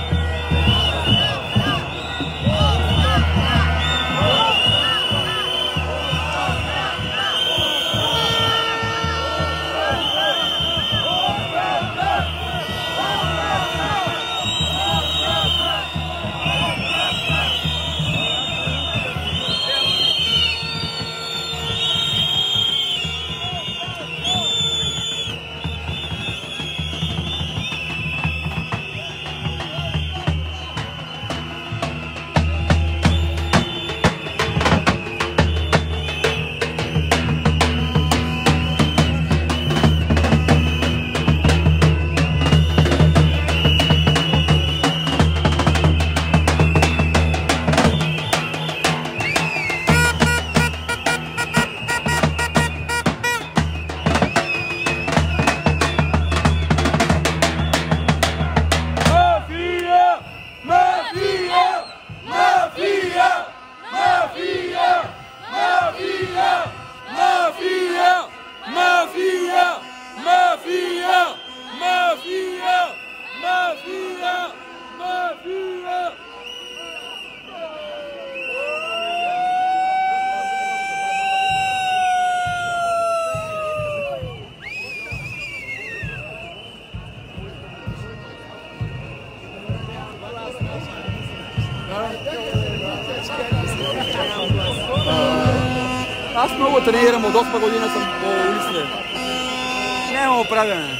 Аз много тренирам, от осма година съм по улиците. Няма оправяне.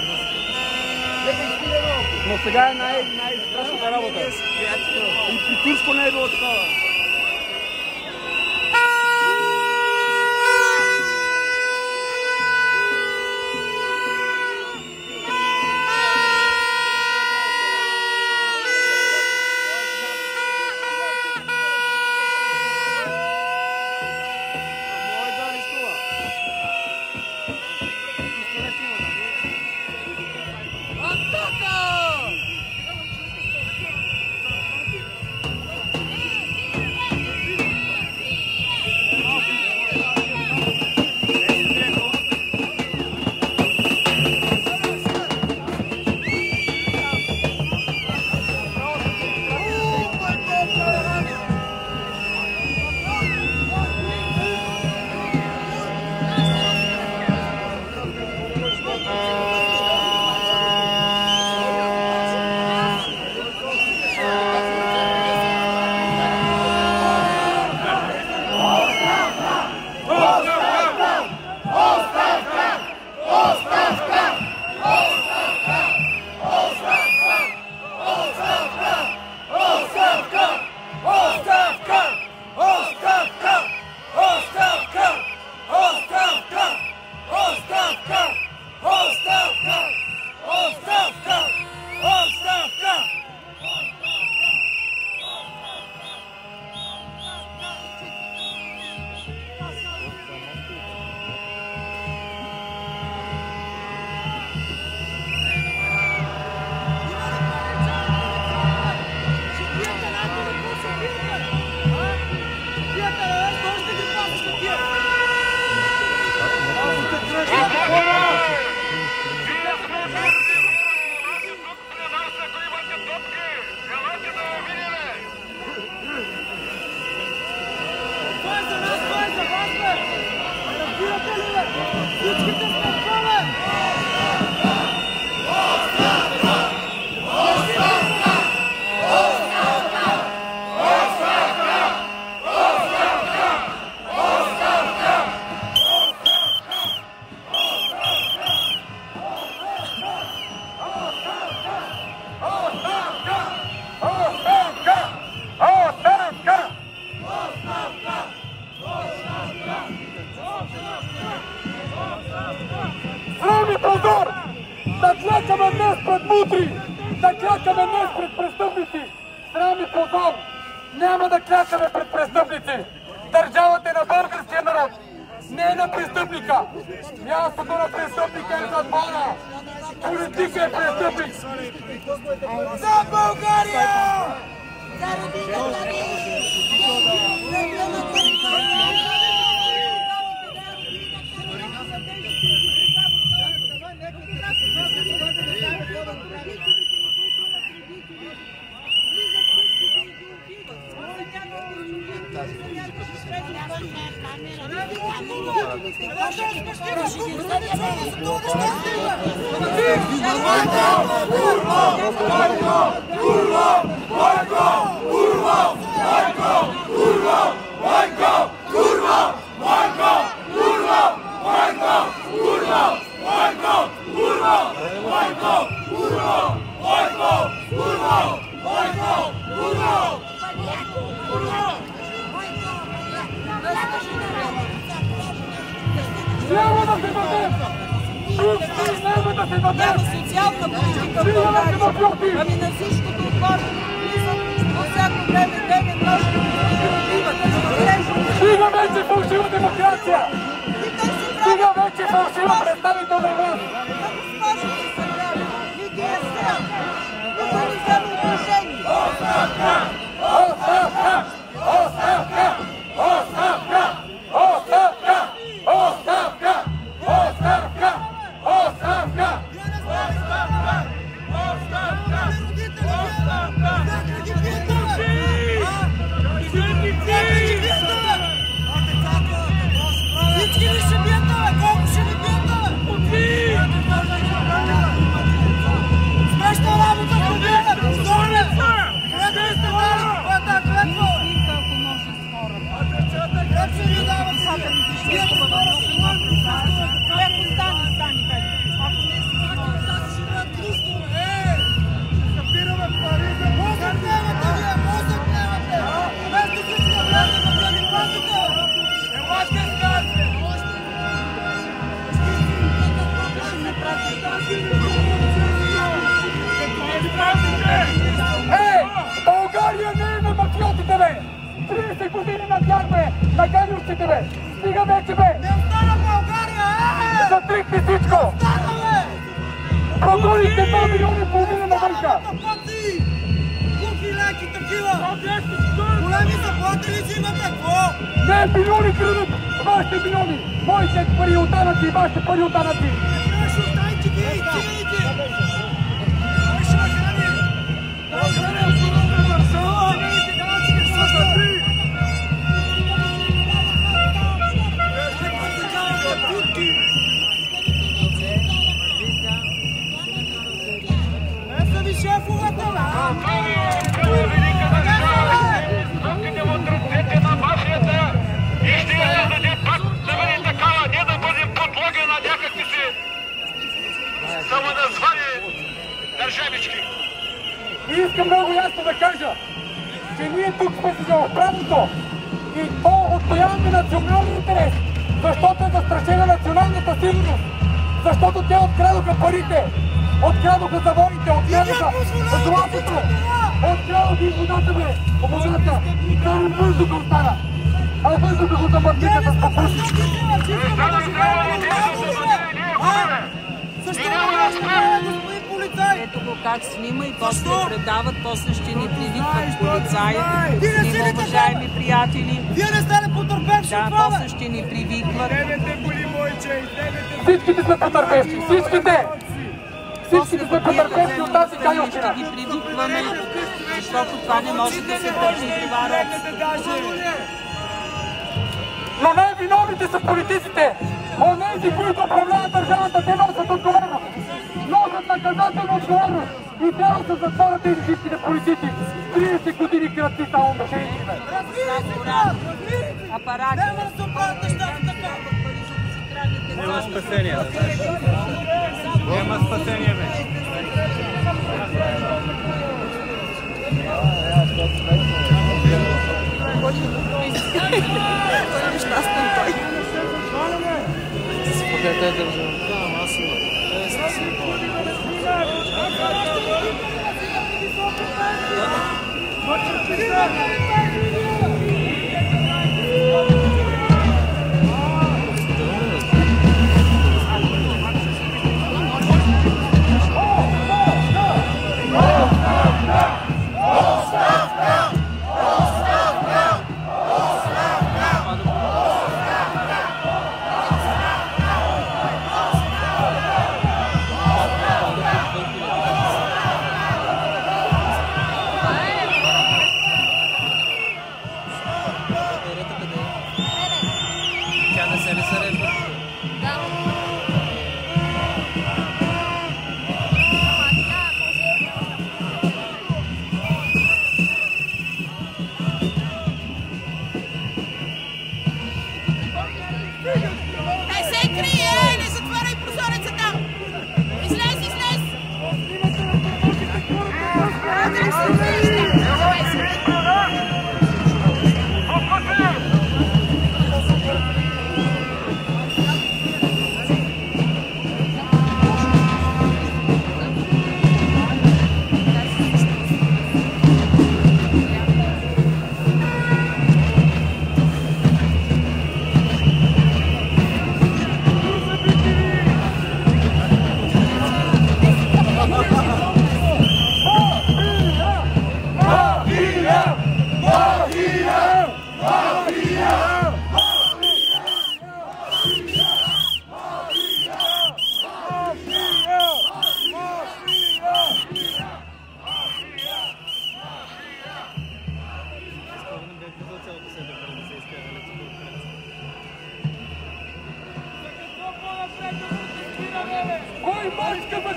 Но сега е най- най-страшната работа. И при Турско не е било такова. клякаме днес пред мутри, да клякаме днес пред престъпници. Срам и позор! Няма да клякаме пред престъпници. Държавата е на българския народ, не е на престъпника. Мястото на престъпника е зад бара. Политика е престъпник. За България! Няма да се дадем! Няма да се дадем! Няма социална политика в България. Ами на всичкото отгоре влизат по всяко време ден и нощ да Стига вече фалшива демокрация! Стига вече фалшива представителна власт! Вие е срам! Но да ни вземе отношение! Оставка! Оставка! Оставка! Оставка! Оставка! Оставка! Оставка! Оставка! Всички ли ще бият, бе? Колко ще ни бият, бе? Смешна работа, победа! Столица! Къде сте дали? Пата, клетва! Ако може с хората. Как ще ви дават сега? Вие сте хора, ще имате сега. Ето, стани, стани, бе. Ако не си хора. Ще имат дружко, е! Събираме пари за мозък нямате, вие мозък нямате! Вместо си сте влезли да бъде пазите! Елате скажете! Ей! България не е на мафиотите, бе! тридесет години надяхме на ганюшците, бе! Стига вече, бе! Не остана България, е! Затрихте всичко! Остана, бе! Прогонихте два милиона и половина на върха! Кухи леки такива! Големи заплати ли си имате, какво? Не, милиони крадат! Вашите милиони! Моите пари от данъци и вашите пари от данъци! Трябваше оставите ги и цините! Кой ще нахрани? България в хората вършава! Цините данъците също! Ще подсекавате путки! Не са ви шефовете, бе! Стъпките от ръцете на мафията и ще я раздаде пак да бъде такава, не да бъдем подлога на някакви си самоназвани държавички. И искам много ясно да кажа, че ние тук сме си за правото и то отстояваме националния интерес, защото е застрашена националната сигурност, защото те открадоха парите, открадоха заводите, открадоха златото, открадоха и водата, бе, водата, само въздуха остана, а въздуха го замърсиха с папушки. Защо не спряме, господин полицай? Ето го как снима и после предават, после ще ни привикват полицая. Снима, уважаеми приятели. Вие не сте ли потърпевши Да, това, бе? после ще ни привикват. Девете боли, мойче, девете... Всичките сме потърпевши, всичките! Всичките сме потърпевши от тази ганюшкина! Ще ги привикваме, защото това не може да се държи това робство. Но най-виновните са политиците! Онези, които управляват държавата, те носят отговорност! Носят наказателна отговорност! И трябва да затворят тези всичките политици! тридесет години кръци само мъжейки, бе! Апарати. Няма да се оправят нещата така! Няма спасение, да знаеш. Няма спасение, бе. Нещастен той. Спокойте, държава. Да, аз съм. Мъчите се!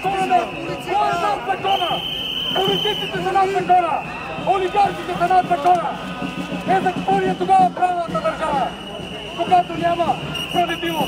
спораме кой е над закона. Политиците са над закона. Олигархите са над закона. Е, за какво ли е тогава правилната държава, когато няма справедливост?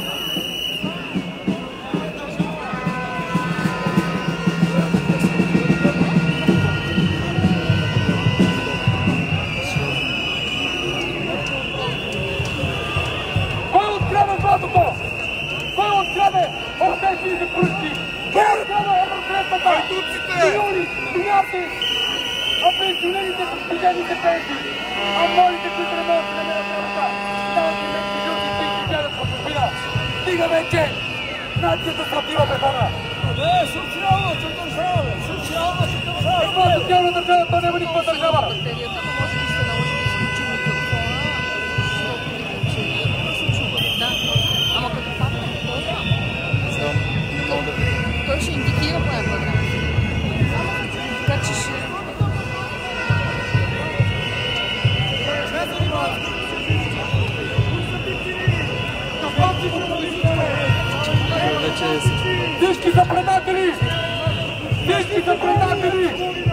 Кой откраде златото? Кой откраде обществените поръчки? Кой откраде евросредствата? Милиони, милиарди! А пенсионерите с пижените пенсии, а младите, които не могат да намерят работа, стават и леки жълти стигни гледат по чужбина. Стига вече! Нацията сладива бетона! Не, социалната държава! Социалната държава! Това е социална държава, то няма никаква държава! Ама като факт той ще индикира по някаква време. Така че ще... Всички са предатели! Всички са предатели!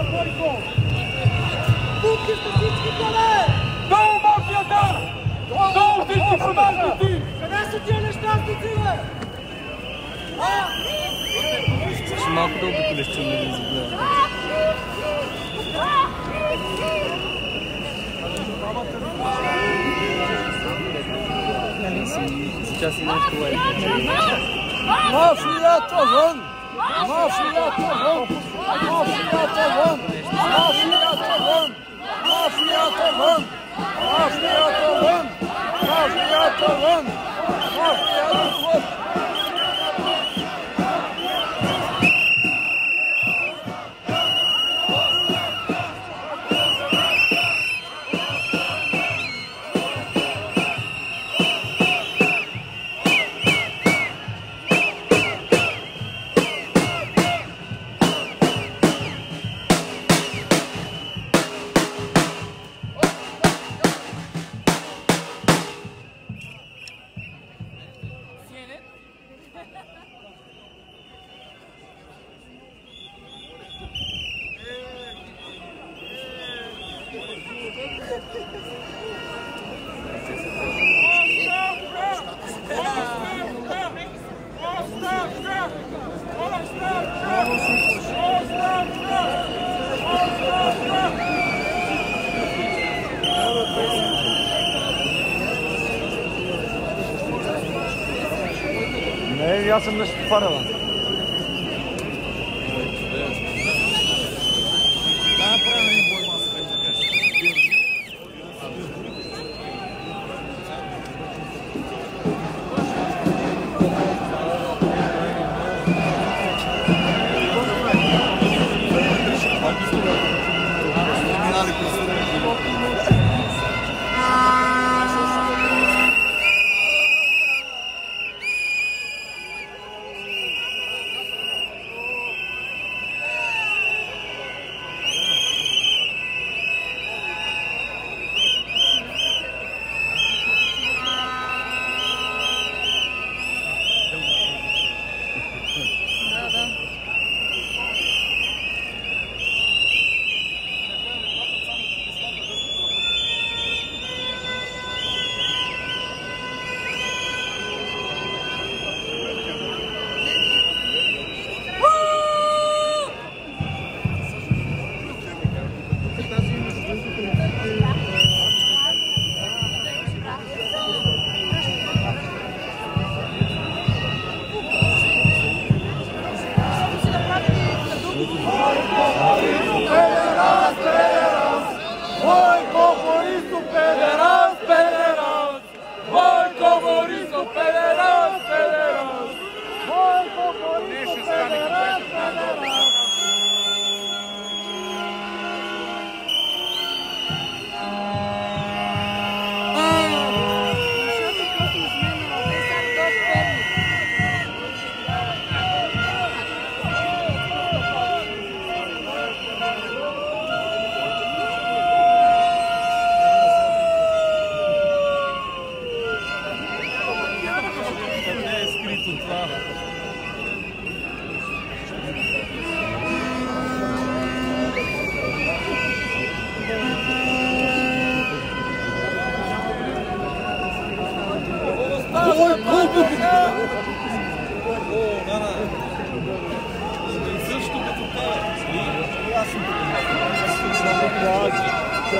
Тук сте всички къде? Долу мафията! Долу всички продажници! Къде са тия нещастници, бе? Ще малко да обиколиш, че не ги загледа. Сейчас и нещо лайк. Мафията вън! Мафията вън! Мафията вън! Мафията вън! Мафията вън! Мафията вън! Мафията вън! Мафията вън! Не, аз съм нещо фарала. Също като те. И аз съм така.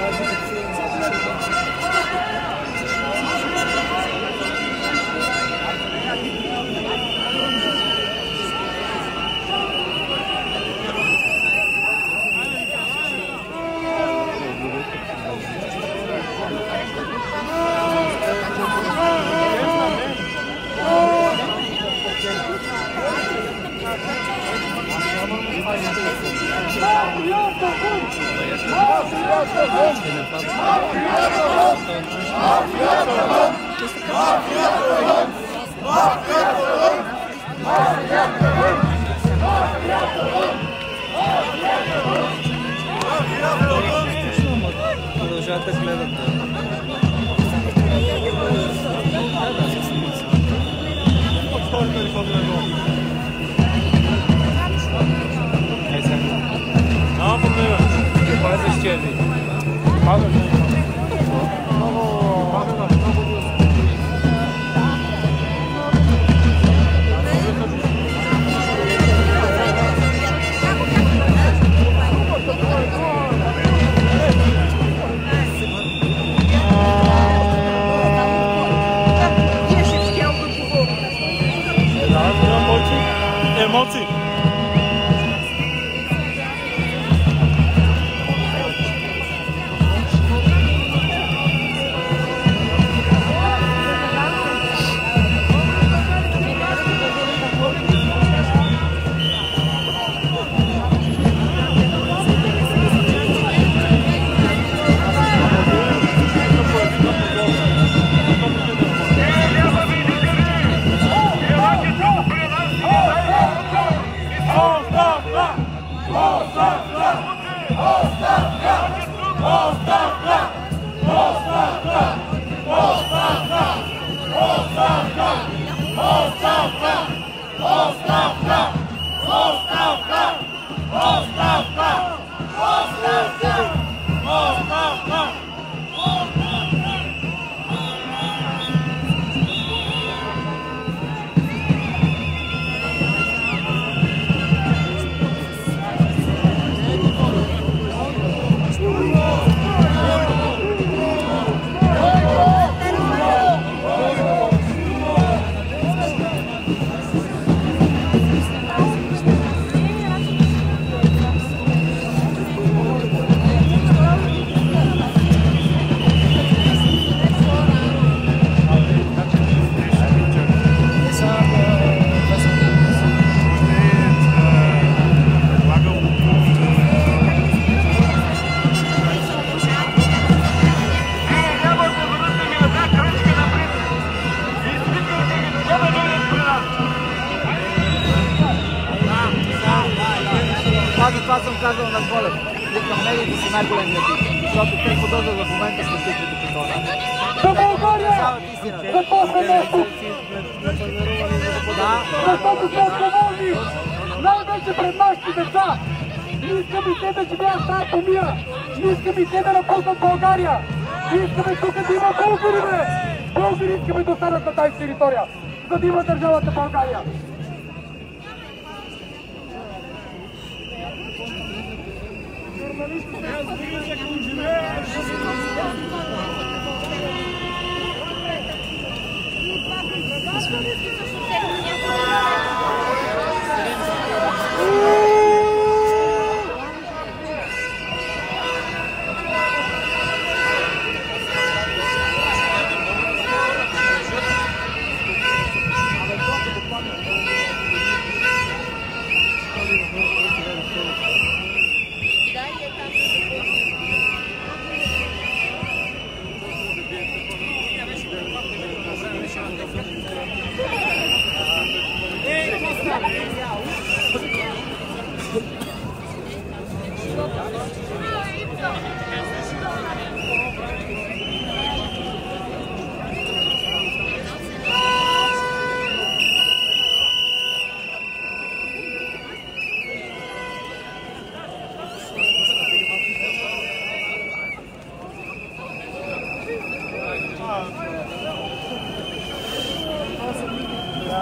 Продължавате да гледате. Няма проблема. Това е за изчезли. Падаш. Емоции. Това съм казал на Колев. Викам медиите си най-големия тип, защото те подозрят в момента статистиката по това. За България! За после нещо! Защото сме отговорни! Най-вече пред нашите деца! Не искаме и те да живеят в тази помия! Не искаме и те да напуснат България! Не искаме тук да има българи, бе! Българи искаме да останат на тази територия, за да има държавата България!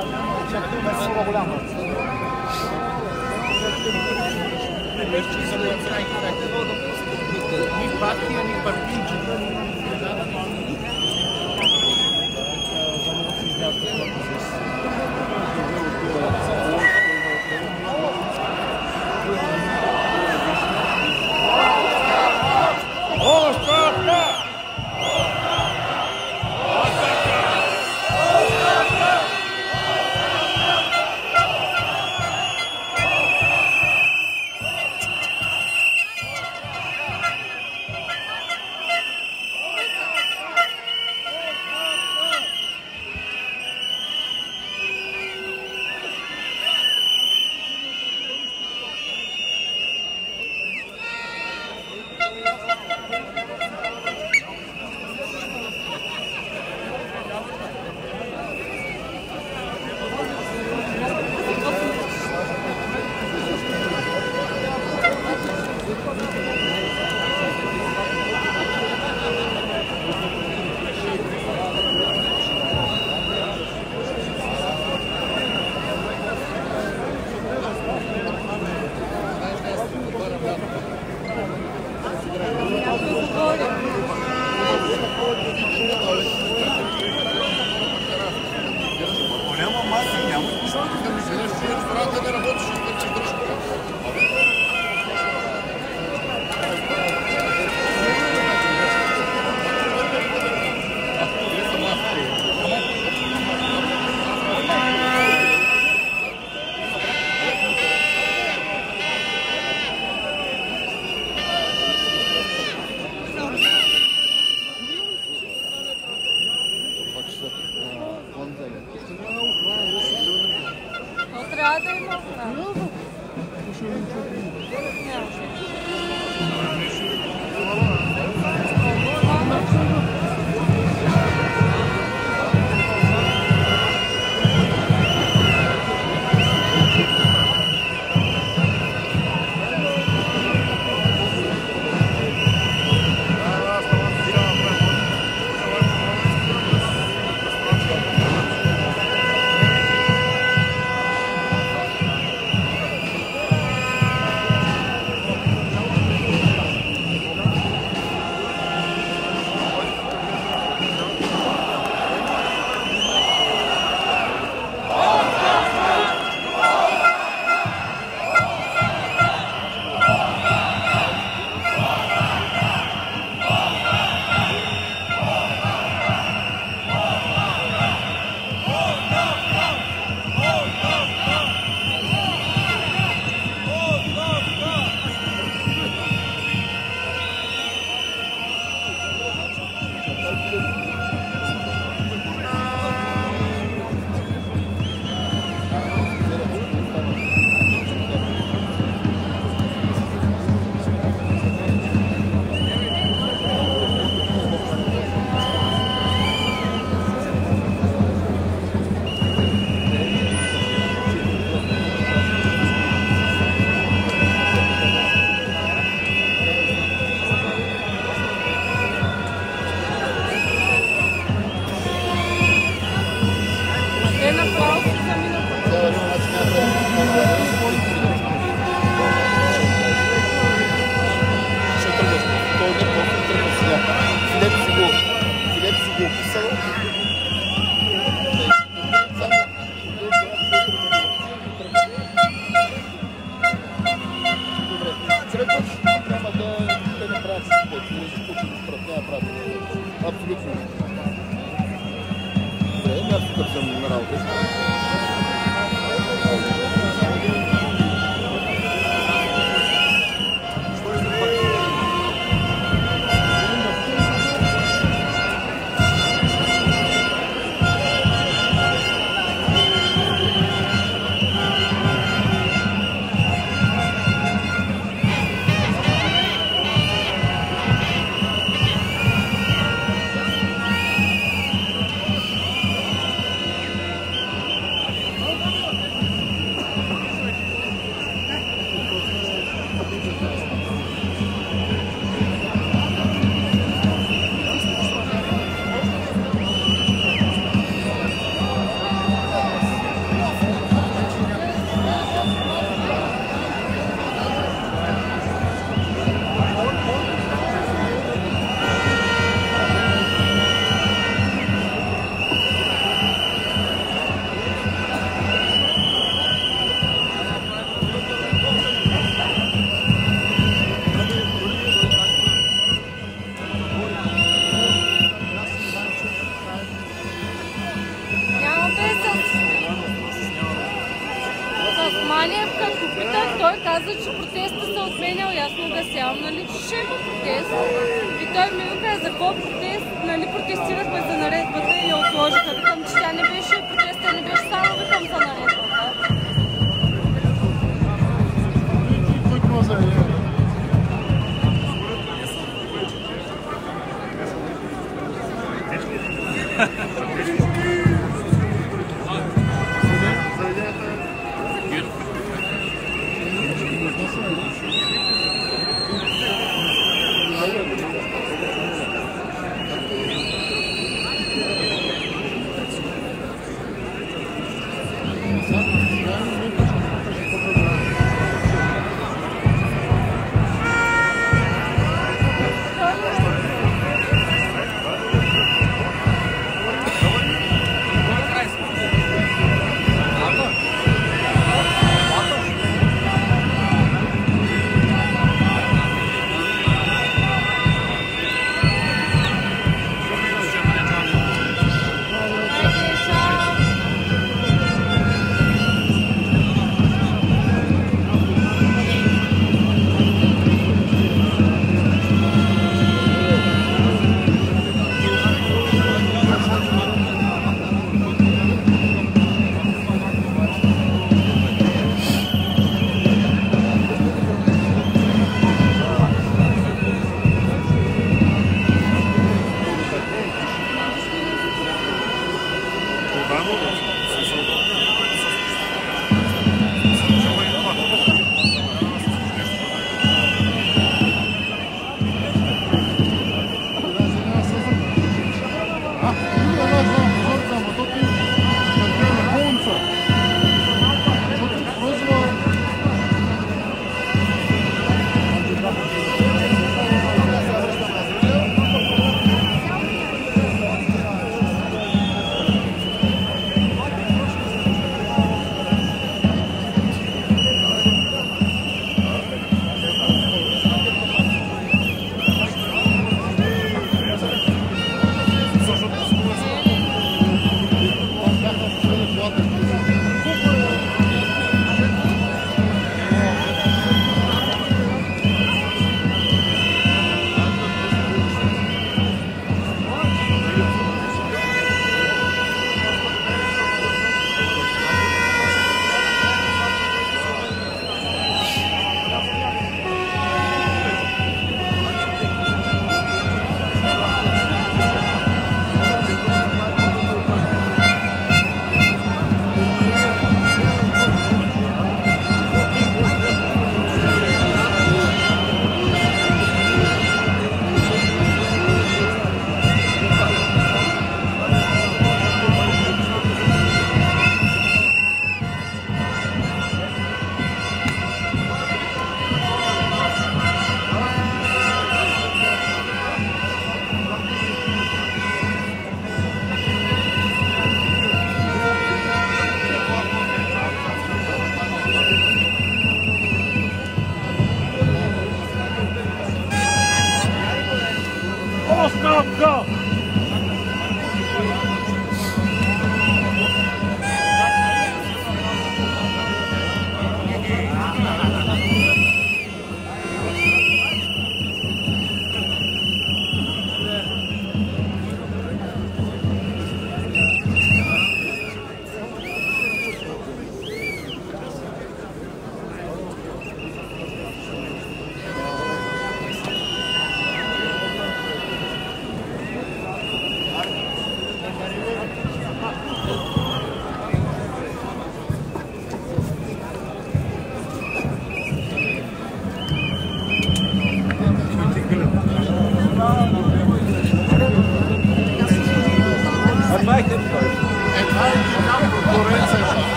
Очакваме сила голяма. Ни партия, ни партийчета, ни... той каза, че протестът се отменял, аз му обяснявам, нали, че ще има протест. И той ми каза, за кой протест, нали, протестирахме за наредбата и я отложиха. Викам, че тя не беше, протеста не беше само, викам, за наредбата.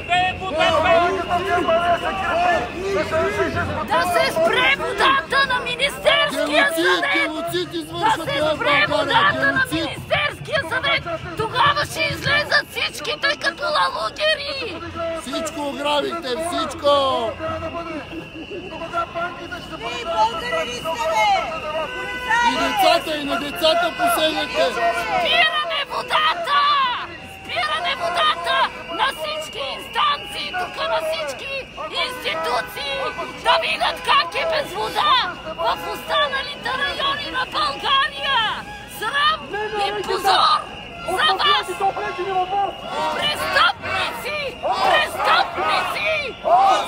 Да се спре водата на Министерския съвет! Да се спре водата на Министерския съвет! Тогава ще излезат всичките като лалугери! Всичко ограбихте, всичко! Вие българи ли сте, бе? И децата, и на децата посегнете! Спиране водата! Спиране водата на всички инстанции, тук на всички институции, да видят как е без вода в останалите райони на България! Срам и позор за вас! Престъпници! Престъпници!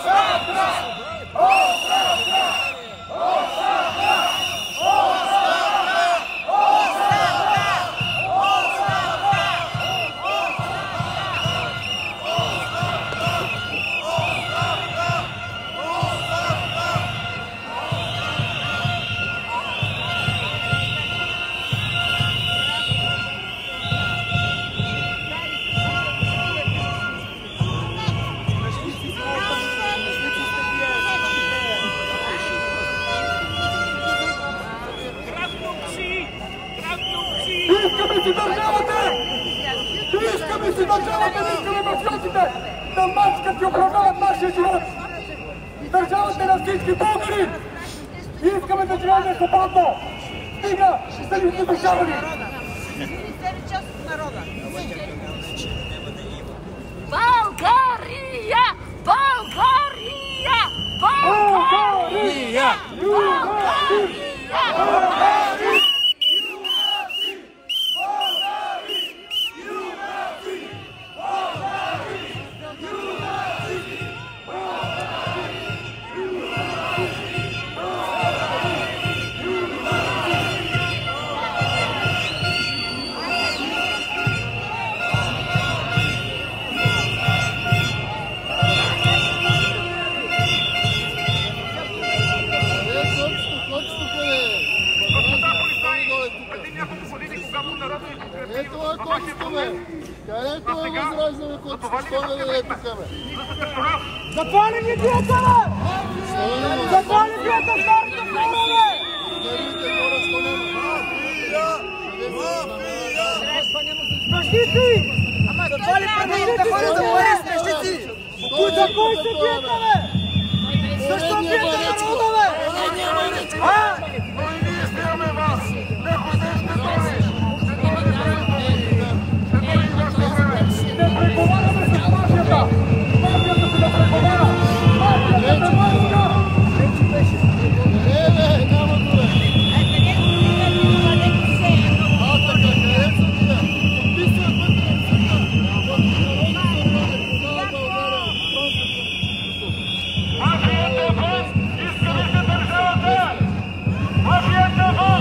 Искаме си държавата! Искаме си държавата, не искаме мафиотите да мачкат и управляват нашия живот! Държавата на всички българи! Искаме да живеем свободно! Стига да ни задушавани! България! България! България! България! Където е възраждане, който ще спомня да е тук, бе? Запали ми диета, бе! Запали диета, старите хора, бе! Дневните хора, що няма? Спешници! Запали предните хора да бъде спешници! За кой се диета, бе? Защо диета народа, бе? А? Ние снимаме вас! Не ходете долу! Не преговаряме с мафията! Мафията се не преговаря! Мафията се мафия! Не, не, няма добре! А къде го видят и където се е? А, така, къде са тия? Подписвай Мафията вън! Искаме се държавата! Мафията вън!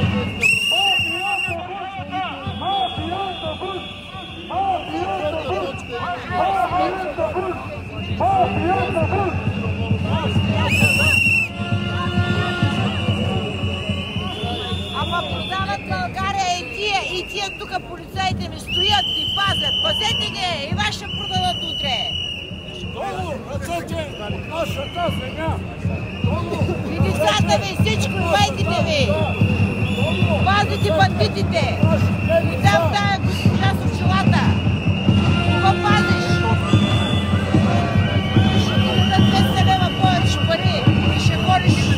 Ама продават България и тия, и тия тук полицаите ми стоят и пазят. Пазете ги и вас ще продадат утре. Долу, ръцете от нашата земя. И децата ви, всичко, майките ви. Пазите бандитите. И там тая госпожа с очилата. Какво пазиш? Ще ти дадат двеста лева повече пари и ще ходиш.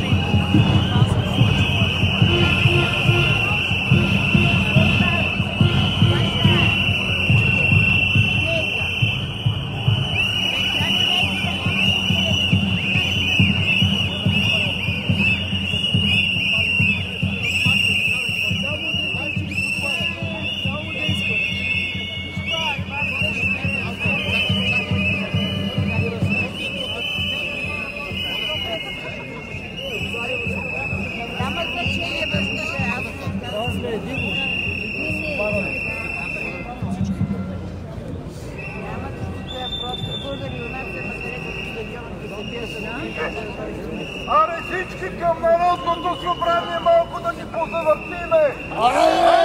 Аре всички към Народното събрание малко да ни позавъртиме! Аре!